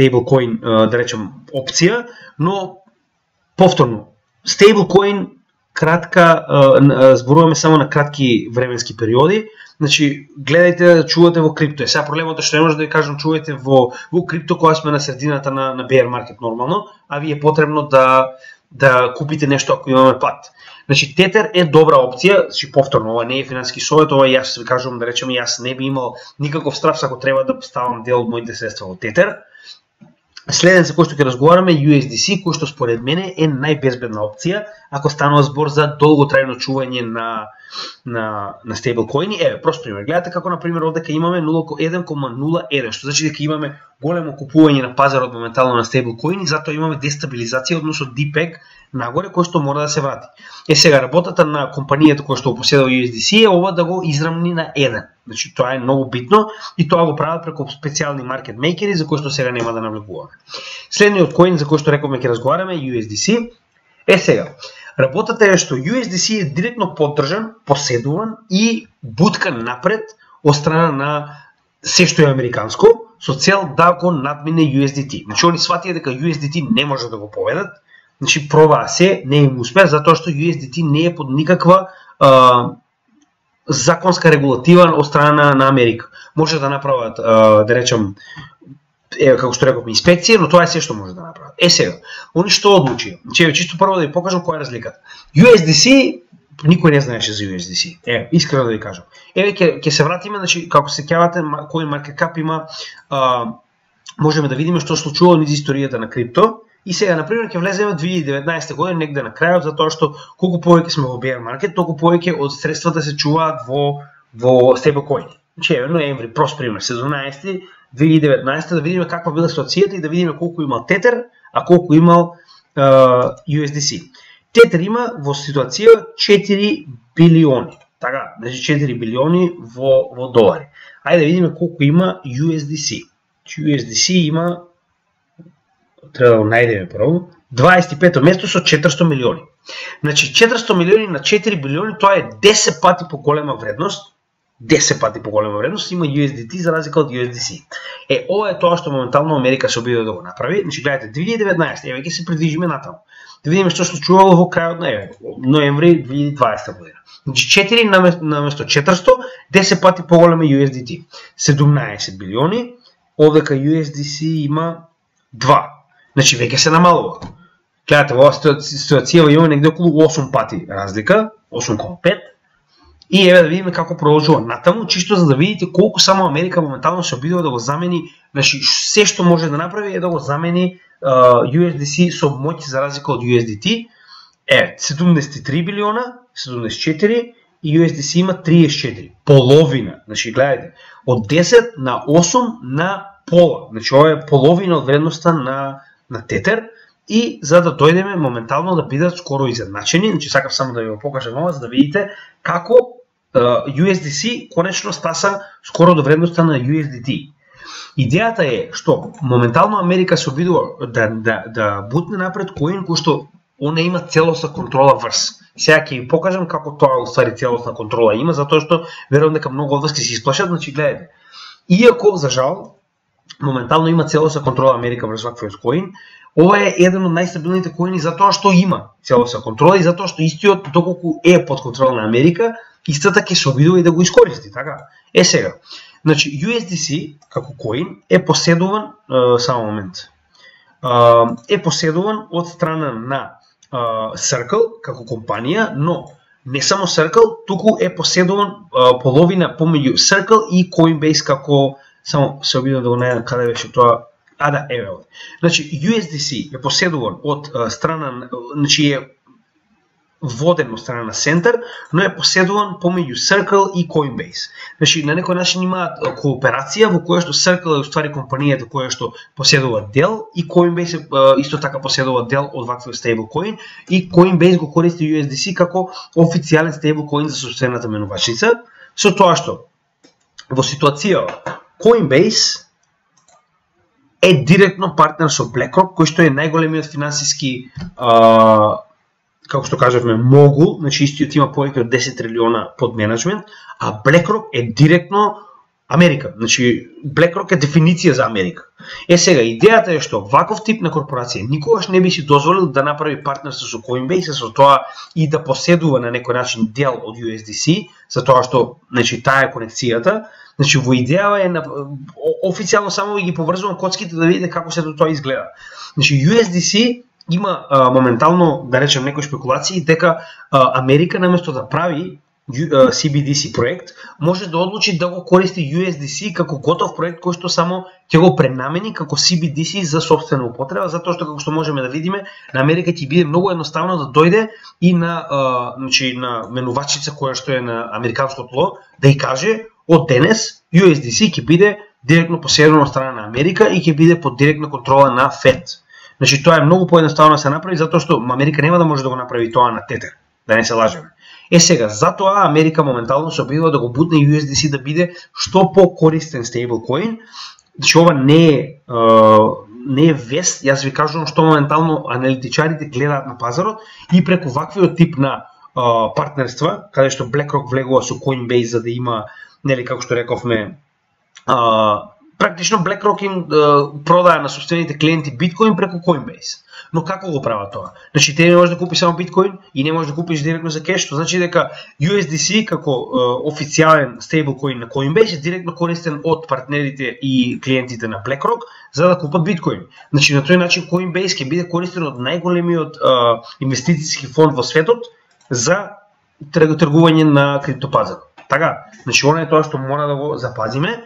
stablecoin, да речем, опција, но повторно, stablecoin кратка, зборуваме само на кратки временски периоди. Значи, гледајте да чувате во крипто. Е, сега проблемот е што не може да ви кажам чувате во, во крипто кога сме на средината на, на bear market нормално, а ви е потребно да, да купите нешто ако имаме пат. Значи, Tether е добра опција, значи, повторно, ова не е финансиски совет, ова јас ви кажувам да речеме, јас не би имал никаков страв ако треба да ставам дел од моите средства во Tether. Следен за кој што ќе разговараме ю ес ди си, кој што според мене е најбезбедна опција ако станува збор за долготрајно чување на на на стейблкоини. Еве, просто пример. Гледате како на пример овде имаме нула еден кoma нула еден, што значи дека имаме големо купување на пазарот моментално на стейблкоини, затоа имаме дестабилизација односно ди пег нагоре кој што мора да се врати. Е сега работата на компанијата која што поседува ю ес ди си е ова да го израмни на еден. Значи тоа е многу битно и тоа го прават преку специјални маркет мейкери за кои што сега нема да навлегуваме. Следниот коин за кој што рековме ќе разговараме ю ес ди си. Е сега, работата е што ю ес ди си е директно поддржан, поседуван и буткан напред од страна на се што е американско со цел да го надмине ю ес ди ти. Значи они сватија дека ю ес ди ти не може да го победат. Значи пробаа се, не им успеа затоа што ю ес ди ти не е под никаква а, законска регулатива од страна на Америка. Може да направат, а, да речем, е, како што рековме, инспекција, но тоа е се што може да направат. Е сега, они што одлучи? Че чисто прво да ви покажам која е разликата. ю ес ди си, никој не знаеше за ю ес ди си. Е, искрено да ви кажам. Еве ќе ќе се вратиме, значи како се сеќавате, CoinMarketCap има а, можеме да видиме што се случува низ историјата на крипто. И сега, например, ќе влеземе во две илјади и деветнаесета година негде на крајот, затоа што колку повеќе сме во bear market, толку повеќе од средствата се чуваат во во стейблкоини. Значи, еве ноември, прост пример, седумнаесети две илјади и деветнаесета, да видиме каква била ситуацијата и да видиме колку имал Tether, а колку имал uh, ю ес ди си. Tether има во ситуација четири билиони. Така, значи четири билиони во во долари. Ајде да видиме колку има ю ес ди си. ю ес ди си има, треба да го најдеме прво, дваесет и пето место со четиристо милиони. Значи четиристо милиони на четири билиони, тоа е десет пати поголема вредност. десет пати поголема вредност има ю ес ди ти за разлика од ю ес ди си. Е, ова е тоа што моментално Америка се обидува да го направи. Значи гледате, две илјади и деветнаесета, еве ќе се придвижиме натаму. Да видиме што се случувало во крајот на еве, ноември две илјади и дваесета година. Значи четири наместо четиристо, десет пати поголема ю ес ди ти. седумнаесет билиони, овдека ю ес ди си има два. Значи веќе се намалува. Гледате, во оваа ситуација има негде околу осум пати разлика, осум кoma пет. И еве да видиме како продолжува натаму, чисто за да видите колку само Америка моментално се обидува да го замени, значи се што може да направи е да го замени uh, ю ес ди си со моќ за разлика од ю ес ди ти. Е, седумдесет и три билиона, седумдесет и четири и ю ес ди си има триесет и четири. Половина, значи гледате, од десет на осум на пола. Значи ова е половина од вредноста на на Tether. И за да дојдеме моментално да бидат скоро изедначени, значи сакав само да ви го покажам ова за да видите како ю ес ди си конечно стаса скоро до вредноста на ю ес ди ти. Идејата е што моментално Америка се обидува да, да, да бутне напред коин кој што она има целосна контрола врз. Сега ќе ви покажам како тоа уствари целосна контрола има, затоа што верувам дека многу од вас ќе се исплашат, значи гледате. Иако за жал моментално има целосна контрола Америка врз ваквиот коин, ова е еден од најстабилните коини затоа што има целосна контрола и затоа што истиот доколку е под контрола на Америка, истата ќе се обидува и да го искористи, така? Е сега, значи ю ес ди си како коин е поседуван, е, само момент. Е, е поседуван од страна на е, Circle како компанија, но не само Circle, туку е поседуван е, половина помеѓу Circle и Coinbase како, само се обидувам да го најдам каде беше тоа. А да, еве овде. Значи ю ес ди си е поседуван од а, страна, значи е воден од страна на Center, но е поседуван помеѓу Circle и Coinbase. Значи на некој начин имаат кооперација во која што Circle е уствари компанијата која што поседува дел и Coinbase а, исто така поседува дел од ваквиот стейблкоин и Coinbase го користи ю ес ди си како официјален стейблкоин за сопствената менувачница, со тоа што во ситуација Coinbase е директно партнер со BlackRock, кој што е најголемиот финансиски, а, како што кажавме, могул, значи истиот има повеќе од десет трилиона под менеджмент, а BlackRock е директно Америка. Значи, BlackRock е дефиниција за Америка. Е сега, идејата е што ваков тип на корпорација никогаш не би си дозволил да направи партнерство со Coinbase, со тоа и да поседува на некој начин дел од ю ес ди си, за тоа што, значи, таа е конекцијата. Значи, во идеја е на, официјално само ги поврзувам коцките да видите како се тоа изгледа. Значи, ю ес ди си има а, моментално, да речем, некои спекулации дека а, Америка наместо да прави си би ди си проект, може да одлучи да го користи ю ес ди си како готов проект кој што само ќе го пренамени како си би ди си за сопствена употреба, затоа што како што можеме да видиме, на Америка ќе биде многу едноставно да дојде и на а, значи на менувачица која што е на американското ло да и каже од денес ю ес ди си ќе биде директно поседено од страна на Америка и ќе биде под директна контрола на Фед. Значи тоа е многу поедноставно да се направи затоа што Америка нема да може да го направи тоа на Тетер, да не се лажеме. Е сега, затоа Америка моментално се обидува да го бутне ю ес ди си да биде што по-користен стейблкоин. Значи ова не е, не е вест, јас ви кажувам што моментално аналитичарите гледаат на пазарот и преку ваквиот тип на а, партнерства, каде што BlackRock влегува со Coinbase за да има, нели како што рековме, а, практично BlackRock им а, продаа на собствените клиенти биткоин преку Coinbase. Но како го прават тоа? Значи ти не можеш да купиш само биткоин и не можеш да купиш директно за кеш, што значи дека ю ес ди си како е, официјален стейблкоин на Coinbase е директно користен од партнерите и клиентите на BlackRock за да купат биткоин. Значи на тој начин Coinbase ќе биде користен од најголемиот е, инвестициски фонд во светот за тргување на криптопазар. Така, значи она е тоа што мора да го запазиме.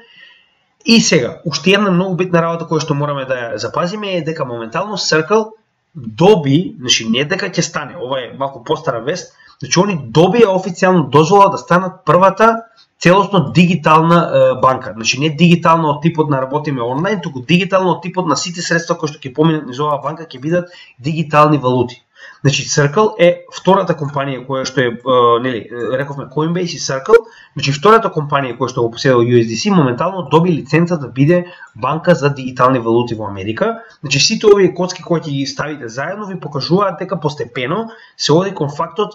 И сега, уште една многу битна работа која што мораме да ја запазиме е дека моментално Circle доби, значи не дека ќе стане, ова е малку постара вест, значи они добија официјално дозвола да станат првата целосно дигитална е, банка. Значи не дигитално од типот на работиме онлайн, туку дигитално од типот на сите средства кои што ќе поминат низ оваа банка ќе бидат дигитални валути. Значи Circle е втората компанија која што е, е нели, рековме Coinbase и Circle, значи втората компанија која што го поседува ю ес ди си моментално доби лиценца да биде банка за дигитални валути во Америка. Значи сите овие коцки кои ќе ги ставите заедно ви покажуваат дека постепено се оди кон фактот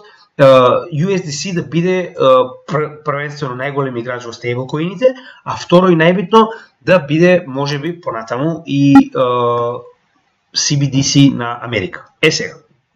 ю ес ди си да биде првенствено најголем играч во стейблкоините, а второ и најбитно да биде можеби понатаму и си би ди си на Америка. Е сега,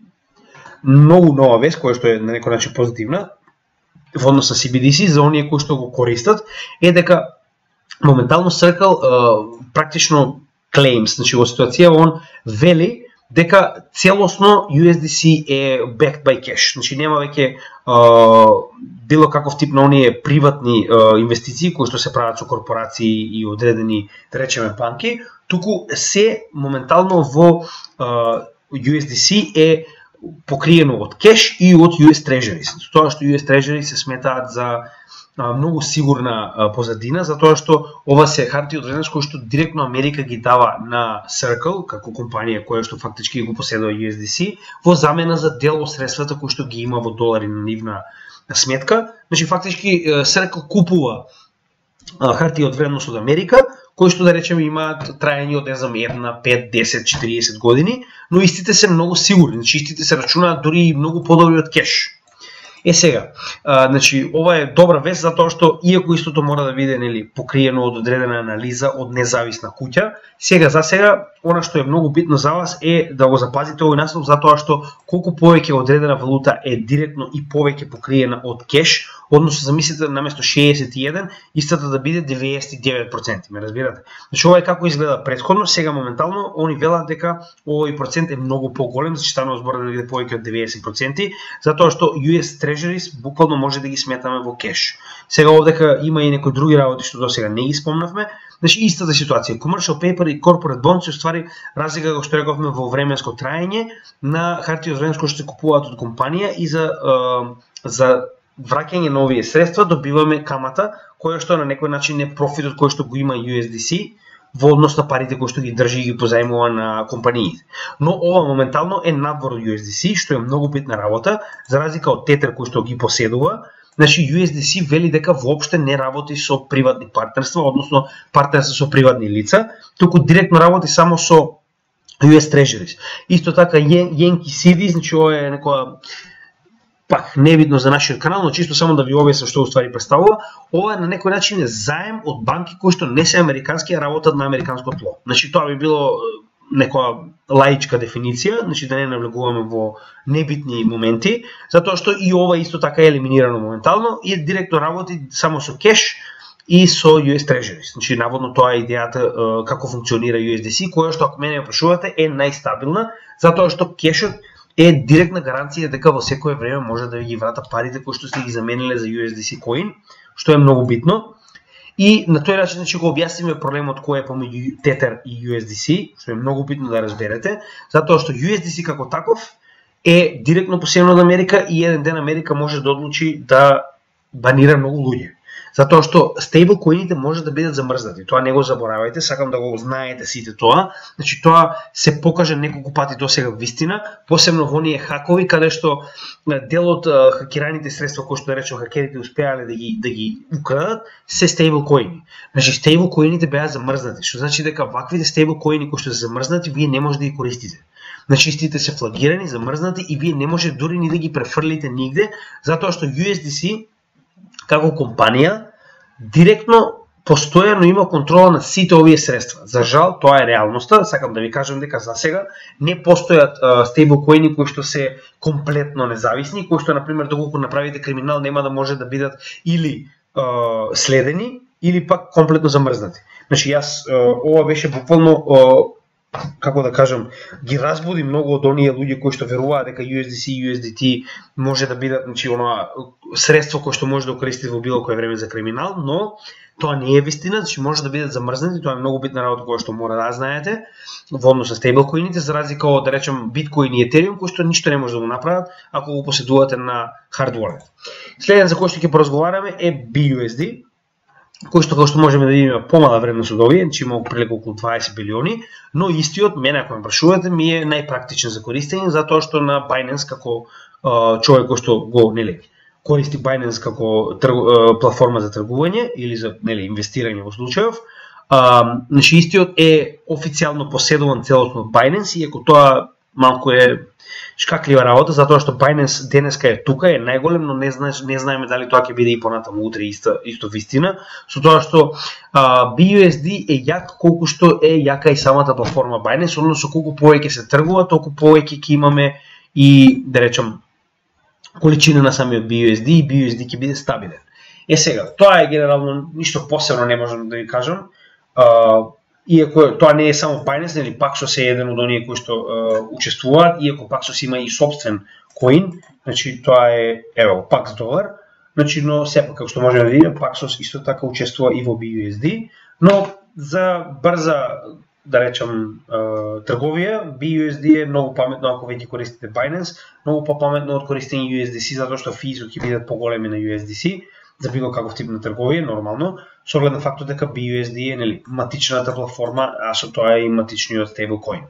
многу нова вест која што е на некој начин позитивна во однос на си би ди си за оние кои што го користат е дека моментално Circle uh, практично claims, значи во ситуација он вели дека целосно ю ес ди си е backed by cash, значи нема веќе uh, било каков тип на оние приватни uh, инвестиции кои што се прават со корпорации и одредени, да речеме, банки, туку се моментално во uh, ю ес ди си е покриено од кеш и од ю ес Treasuries. Тоа што ю ес Treasuries се сметаат за а, многу сигурна а, позадина, затоа што ова се харти од вредност кои што директно Америка ги дава на Circle, како компанија која што фактички го поседува ю ес ди си, во замена за дел од средствата кои што ги има во долари на нивна сметка. Значи фактички Circle купува а, харти од вредност од Америка, кои што да речеме имаат траење од не знам една, пет, десет, четириесет години, но истите се многу сигурни, значи истите се рачунаат дури и многу подобри од кеш. Е сега, а, значи ова е добра вест затоа што иако истото мора да биде нели покриено од одредена анализа од независна куќа, сега за сега она што е многу битно за вас е да го запазите овој наслов затоа што колку повеќе одредена валута е директно и повеќе покриена од кеш, односно замислите наместо шеесет и еден, истата да биде деветдесет и девет проценти, ме разбирате? Значи ова е како изгледа претходно, сега моментално они велат дека овој процент е многу поголем, значи станува збор да биде повеќе од деветдесет проценти, затоа што ю ес Treasuries буквално може да ги сметаме во кеш. Сега овдека има и некои други работи што досега не ги спомнавме. Значи истата ситуација, commercial paper и corporate bonds се уствари разлика како што рековме во временско траење на хартии од вредност кои што се купуваат од компанија и за за враќање на овие средства добиваме камата која што на некој начин е профитот кој што го има ю ес ди си во однос на парите кои што ги држи и ги позајмува на компаниите. Но ова моментално е надвор од ю ес ди си, што е многу битна работа, за разлика од Tether кој што ги поседува. Значи ю ес ди си вели дека воопште не работи со приватни партнерства, односно партнерства со приватни лица, туку директно работи само со ю ес Treasuries. Исто така Yankee си ди, значи ова е некоја пак небитно за нашиот канал, но чисто само да ви објаснам што уствари представува, ова на некој начин е заем од банки кои што не се американски, а работат на американско тло. Значи тоа би било некоја лаичка дефиниција, значи да не навлегуваме во небитни моменти, затоа што и ова исто така е елиминирано моментално и директно работи само со кеш и со ю ес Treasuries. Значи наводно тоа е идејата како функционира ю ес ди си, која што ако мене ја прашувате е најстабилна, затоа што кешот е директна гаранција дека во секое време може да ви ги врата парите кои што сте ги замениле за ю ес ди си coin, што е многу битно. И на тој начин значи го објасниме проблемот кој е помеѓу Tether и ю ес ди си, што е многу битно да разберете, затоа што ю ес ди си како таков е директно посебно од Америка и еден ден Америка може да одлучи да банира многу луѓе. Затоа што стейблкоините може да бидат замрзнати. Тоа не го заборавајте, сакам да го знаете сите тоа. Значи тоа се покажа неколку пати досега вистина, посебно во оние хакови каде што дел од хакираните средства кои што да речем хакерите успеале да ги да ги украдат се стейблкоини. Значи стейблкоините беа замрзнати, што значи дека ваквите стейблкоини кои што се замрзнати вие не може да ги користите. Значи истите се флагирани, замрзнати и вие не може дури ни да ги префрлите нигде, затоа што ю ес ди си како компанија директно постојано има контрола на сите овие средства. За жал, тоа е реалноста. Сакам да ви кажам дека за сега не постојат стейблкоини кои што се комплетно независни, кои што на пример доколку направите криминал нема да може да бидат или uh, следени или пак комплетно замрзнати. Значи јас uh, ова беше буквално uh, како да кажам, ги разбуди многу од оние луѓе кои што веруваат дека ю ес ди си и ю ес ди ти може да бидат, значи, оно средство кое што може да користите во било кое време за криминал, но тоа не е вистина, значи може да бидат замрзнати, тоа е многу битна работа која што мора да знаете во однос на стейблкоините, за разлика од да речем биткоин и етериум кои што ништо не може да го направат ако го поседувате на hard wallet. Следен за кој што ќе поразговараме е би ю ес ди, кој што, што можеме да видиме помала вредност од овие, значи има прилика околу дваесет билиони, но истиот, мене ако ме прашувате, ми е најпрактичен за користење, затоа што на Binance како uh, човек кој што го, нели, користи Binance како тргу, uh, платформа за тргување или за, нели, инвестирање во случајов, uh, значи истиот е официјално поседуван целосно од Binance, иако тоа малку е шкаклива работа, затоа што Binance денеска е тука, е најголем, но не знаеш, не знаеме дали тоа ќе биде и понатаму утре исто, исто вистина, со тоа што а, би ю ес ди е јак колку што е јака и самата платформа Binance, односно колку повеќе се тргува, толку повеќе ќе имаме и, да речем, количина на самиот би ю ес ди и би ю ес ди ќе биде стабилен. Е сега, тоа е генерално ништо посебно не можам да ви кажам. А, Иако тоа не е само Binance, нели Paxos е еден од оние кои што uh, учествуваат, иако Paxos има и собствен коин, значи тоа е ево Pax долар, значи но сепак како што можеме да видиме Paxos исто така учествува и во би ю ес ди, но за брза да речем uh, трговија би ю ес ди е многу паметно ако веќе користите Binance, многу попаметно од користење ю ес ди си затоа што физи ќе бидат поголеми на ю ес ди си за било каков тип на трговија нормално. Со оглед на фактот дека би ю ес ди е, нели, матичната платформа, а со тоа е и матичниот стейблкоин.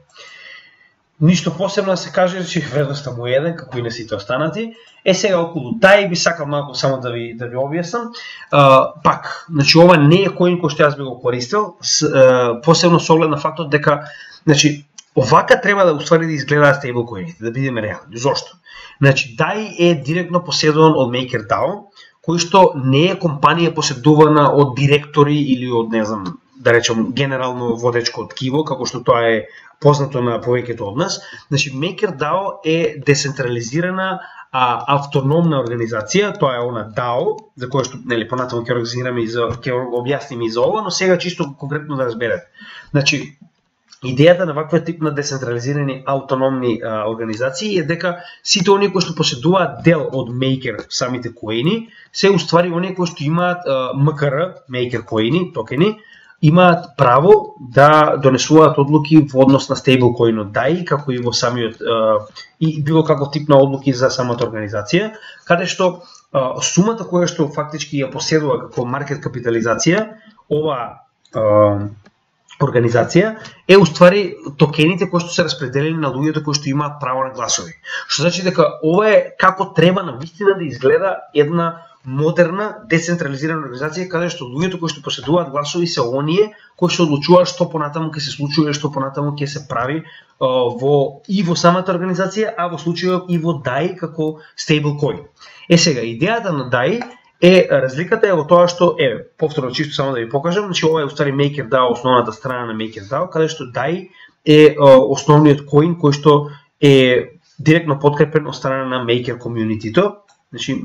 Ништо посебно да се каже, че вредноста му е еден, како и на сите останати. Е сега околу тај би сакал малку само да ви да ви објаснам. Uh, пак, значи ова не е коин кој што јас би го користел, с, uh, посебно со оглед на фактот дека, значи, овака треба да уствари да изгледаат стейблкоините, да бидеме реални. Зошто? Значи, тај е директно поседуван од MakerDAO, кој што не е компанија поседувана од директори или од, не знам, да речем, генерално водечко ткиво, како што тоа е познато на повеќето од нас. Значи, MakerDAO е децентрализирана а, автономна организација, тоа е она дао, за која што, нели, понатаму ќе организираме и за ќе објасниме и за ова, но сега чисто конкретно да разберете. Значи, идејата на ваква тип на децентрализирани автономни а, организации е дека сите оние кои што поседуваат дел од Maker, самите коини, се уствари оние кои што имаат а, ем ка ер, Maker коини, токени, имаат право да донесуваат одлуки во однос на стейблкоинот дај, како и во самиот а, и било како тип на одлуки за самата организација, каде што а, сумата која што фактички ја поседува како маркет капитализација, ова а, организација е уствари токените кои што се распределени на луѓето кои што имаат право на гласови. Што значи дека ова е како треба на вистина да изгледа една модерна, децентрализирана организација каде што луѓето кои што поседуваат гласови се оние кои што одлучуваат што понатаму ќе се случува и што понатаму ќе се прави во и во самата организација, а во случајот и во дај како stablecoin. Е сега идејата на дај е разликата е во тоа што е повторно чисто само да ви покажам, значи ова е уствари MakerDAO, основната страна на MakerDAO, каде што дај е основниот коин кој што е директно подкрепен од страна на Maker комјунитито. Значи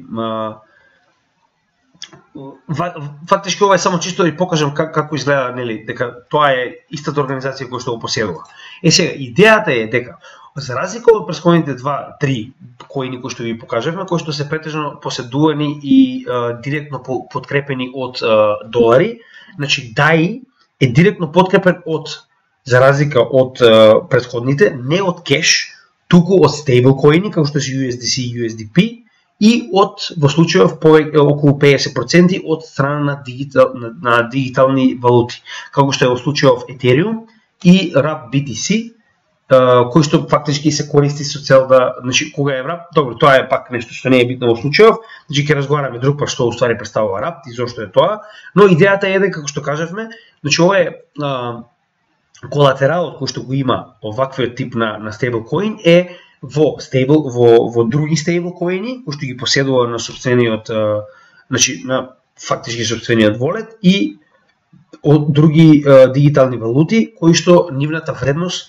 фактички ова е само чисто да ви покажам как, како изгледа, нели, дека тоа е истата организација која што го поседува. Е сега идејата е дека за разлика од претходните два три коини кои што ви покажавме, кои што се претежно поседувани и а, директно подкрепени од а, долари, значи дај е директно подкрепен од, за разлика од а, претходните, не од кеш, туку од стейблкоини како што се ю ес ди си и ю ес ди пи и од во случајов повеќе околу педесет проценти од страна на, дигитал, на, на дигитални валути, како што е во случајов Ethereum и рап би ти си, кој што фактички се користи со цел да, значи кога е рап, добро, тоа е пак нешто што не е битно во случајов, значи ќе разговараме друг пат што уствари представува рап и зошто е тоа, но идејата е дека како што кажавме, значи ова е а, колатералот кој што го има оваквиот тип на на стейблкоин е во стейбл во во други стейблкоини кои што ги поседува на сопствениот, значи на фактички сопствениот волет и од други а, дигитални валути кои што нивната вредност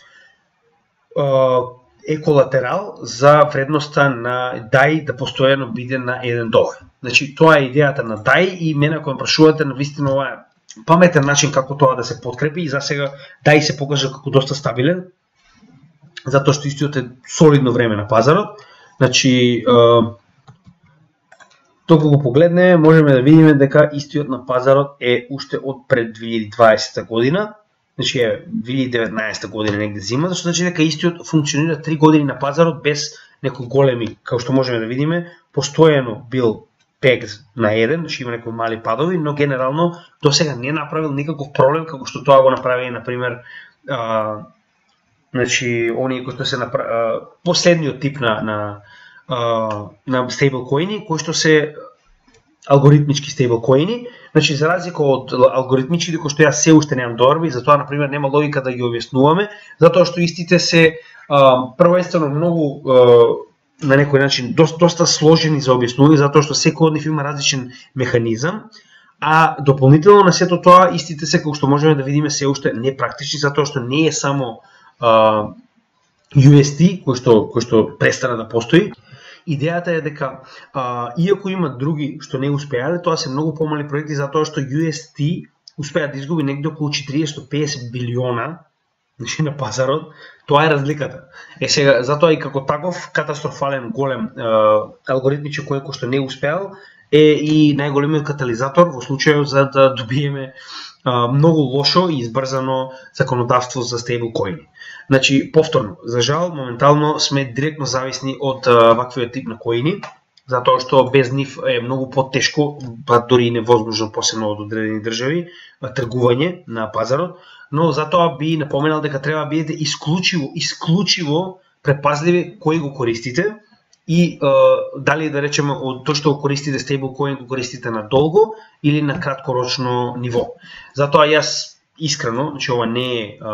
е колатерал за вредноста на дај да постојано биде на еден долар. Значи тоа е идејата на дај и мене ако ме прашувате, навистина ова е паметен начин како тоа да се подкрепи и за сега дај се покажа како доста стабилен, затоа што истиот е солидно време на пазарот. Значи толку го погледне, можеме да видиме дека истиот на пазарот е уште од пред две илјади и дваесета година. Значи е две илјади и деветнаесета година негде зима, зашто значи дека истиот функционира три години на пазарот без некои големи, како што можеме да видиме, постојано бил пег на еден, значи има некои мали падови, но генерално до сега не направил никаков проблем како што тоа го направи на пример а, значи оние кои што се направи последниот тип на на а, на стейблкоини кои што се алгоритмички стейблкоини. Значи за разлика од алгоритмичките кои што јас се уште немам доарби, затоа на пример нема логика да ги објаснуваме, затоа што истите се а, првенствено многу а, на некој начин доста, доста сложени за објаснување, затоа што секој од нив има различен механизам, а дополнително на сето тоа истите се како што можеме да видиме се уште непрактични, затоа што не е само а, ю ес ди кој што кој што престана да постои. Идејата е дека а, иако има други што не успеале, тоа се многу помали проекти затоа што ю ес ди успеа да изгуби негде околу четириесет до педесет билиона, значи на пазарот. Тоа е разликата. Е сега затоа и како таков катастрофален голем е, алгоритмичен кој кој што не успеал е и најголемиот катализатор во случајот за да добиеме е, многу лошо и избрзано законодавство за стейблкоини. Значи повторно, за жал моментално сме директно зависни од ваквиот тип на коини, затоа што без нив е многу потешко, па дури и невозможно посебно од одредени држави, тргување на пазарот. Но затоа би напоменал дека треба да бидете исклучиво, исклучиво предпазливи кои го користите и е, дали да речеме од тоа што го користите стейблкоин го користите на долго или на краткорочно ниво. Затоа јас искрено, значи ова не е, е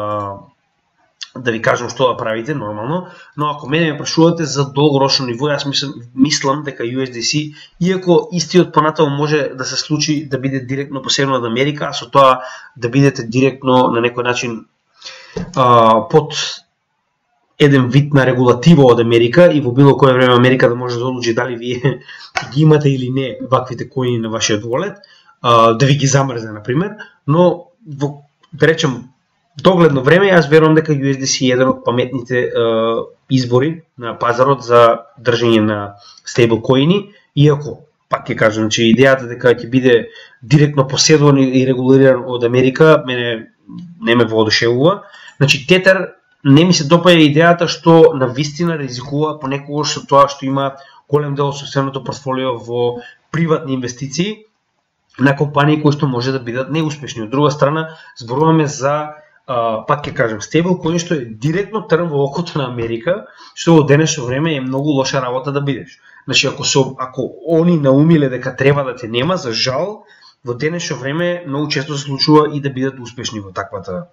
да ви кажам што да правите нормално, но ако мене ме прашувате за долгорочно ниво, јас мислам, мислам дека ю ес ди си, иако истиот понатаму може да се случи да биде директно посебно од Америка, а со тоа да бидете директно на некој начин а, под еден вид на регулатива од Америка и во било кое време Америка да може да одлучи дали вие ги имате или не ваквите коини на вашиот волет, а, да ви ги замрзне на пример, но во, да речем догледно време, јас верувам дека ю ес ди си е еден од паметните е, избори на пазарот за држање на стейблкоини, иако, пак ќе кажам, че идејата дека ќе биде директно поседуван и регулиран од Америка, мене не ме воодушевува. Значи, Тетер не ми се допаѓа идејата што на вистина ризикува понекогаш со тоа што има голем дел од собственото портфолио во приватни инвестиции на компании кои што може да бидат неуспешни. Од друга страна, зборуваме за Uh, пак ќе кажем, стейблкоин што е директно трн во окото на Америка, што во денешно време е многу лоша работа да бидеш. Значи, ако, со, ако они наумиле дека треба да те нема, за жал, во денешно време многу често се случува и да бидат успешни во таквата,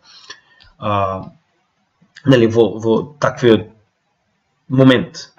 а, нели, во, во таквиот момент.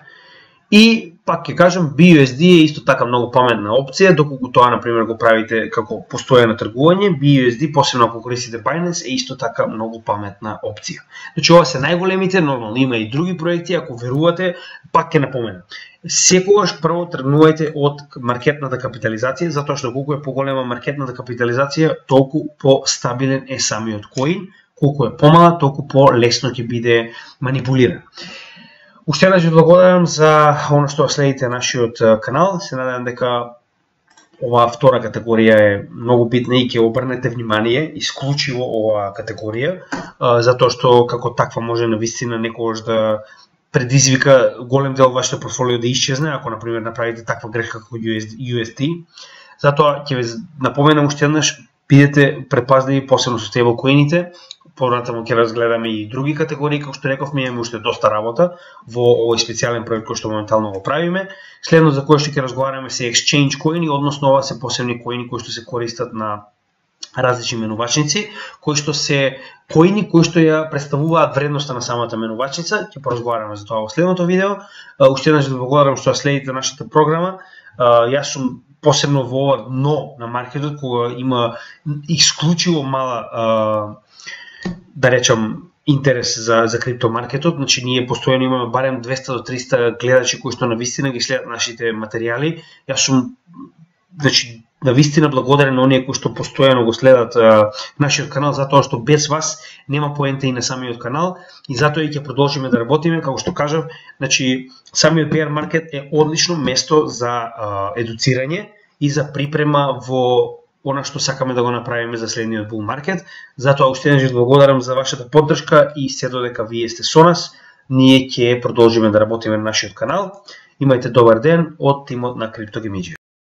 И пак ќе кажам, би ю ес ди е исто така многу паметна опција, доколку тоа, например, го правите како постојано тргување, би ю ес ди, посебно ако користите Binance, е исто така многу паметна опција. Значи, ова се најголемите, нормално има и други проекти, ако верувате, пак ќе напоменам. Секогаш прво тргнувајте од маркетната капитализација, затоа што колку е поголема маркетната капитализација, толку по-стабилен е самиот коин, колку е помала, толку по-лесно ќе биде манипулиран. Уште еднаш ви благодарам за оно што следите нашиот канал. Се надевам дека оваа втора категорија е многу битна и ќе обрнете внимание исклучиво оваа категорија, затоа што како таква може навистина некогаш да предизвика голем дел вашето портфолио да исчезне, ако например направите таква грешка како ю ес ди. Затоа ќе ве напоменам уште еднаш, бидете предпазливи, посебно со стеблкоините. Понатаму ќе разгледаме и други категории, како што рековме, имаме уште доста работа во овој специјален проект кој што моментално го правиме. Следно за кој што ќе разговараме се exchange коини, односно ова се посебни коини кои што се користат на различни менувачници, кои што се коини кои што ја представуваат вредноста на самата менувачница. Ќе поразговараме за тоа во следното видео. Уште еднаш ви благодарам што следите нашата програма. Јас сум посебно во ова дно на маркетот, кога има исклучиво мала, да речам, интерес за, за криптомаркетот. Значи, ние постојано имаме барем двеста до триста гледачи кои што навистина ги следат нашите материјали. Јас сум, значи, навистина благодарен на оние кои што постојано го следат а, нашиот канал, затоа што без вас нема поента и на самиот канал, и затоа и ќе продолжиме да работиме. Како што кажав, значи, самиот bear market е одлично место за а, едуцирање и за припрема во она што сакаме да го направиме за следниот bull market. Затоа уште еднаш ви благодарам за вашата поддршка и се додека вие сте со нас, ние ќе продолжиме да работиме на нашиот канал. Имајте добар ден од тимот на CryptoGaming.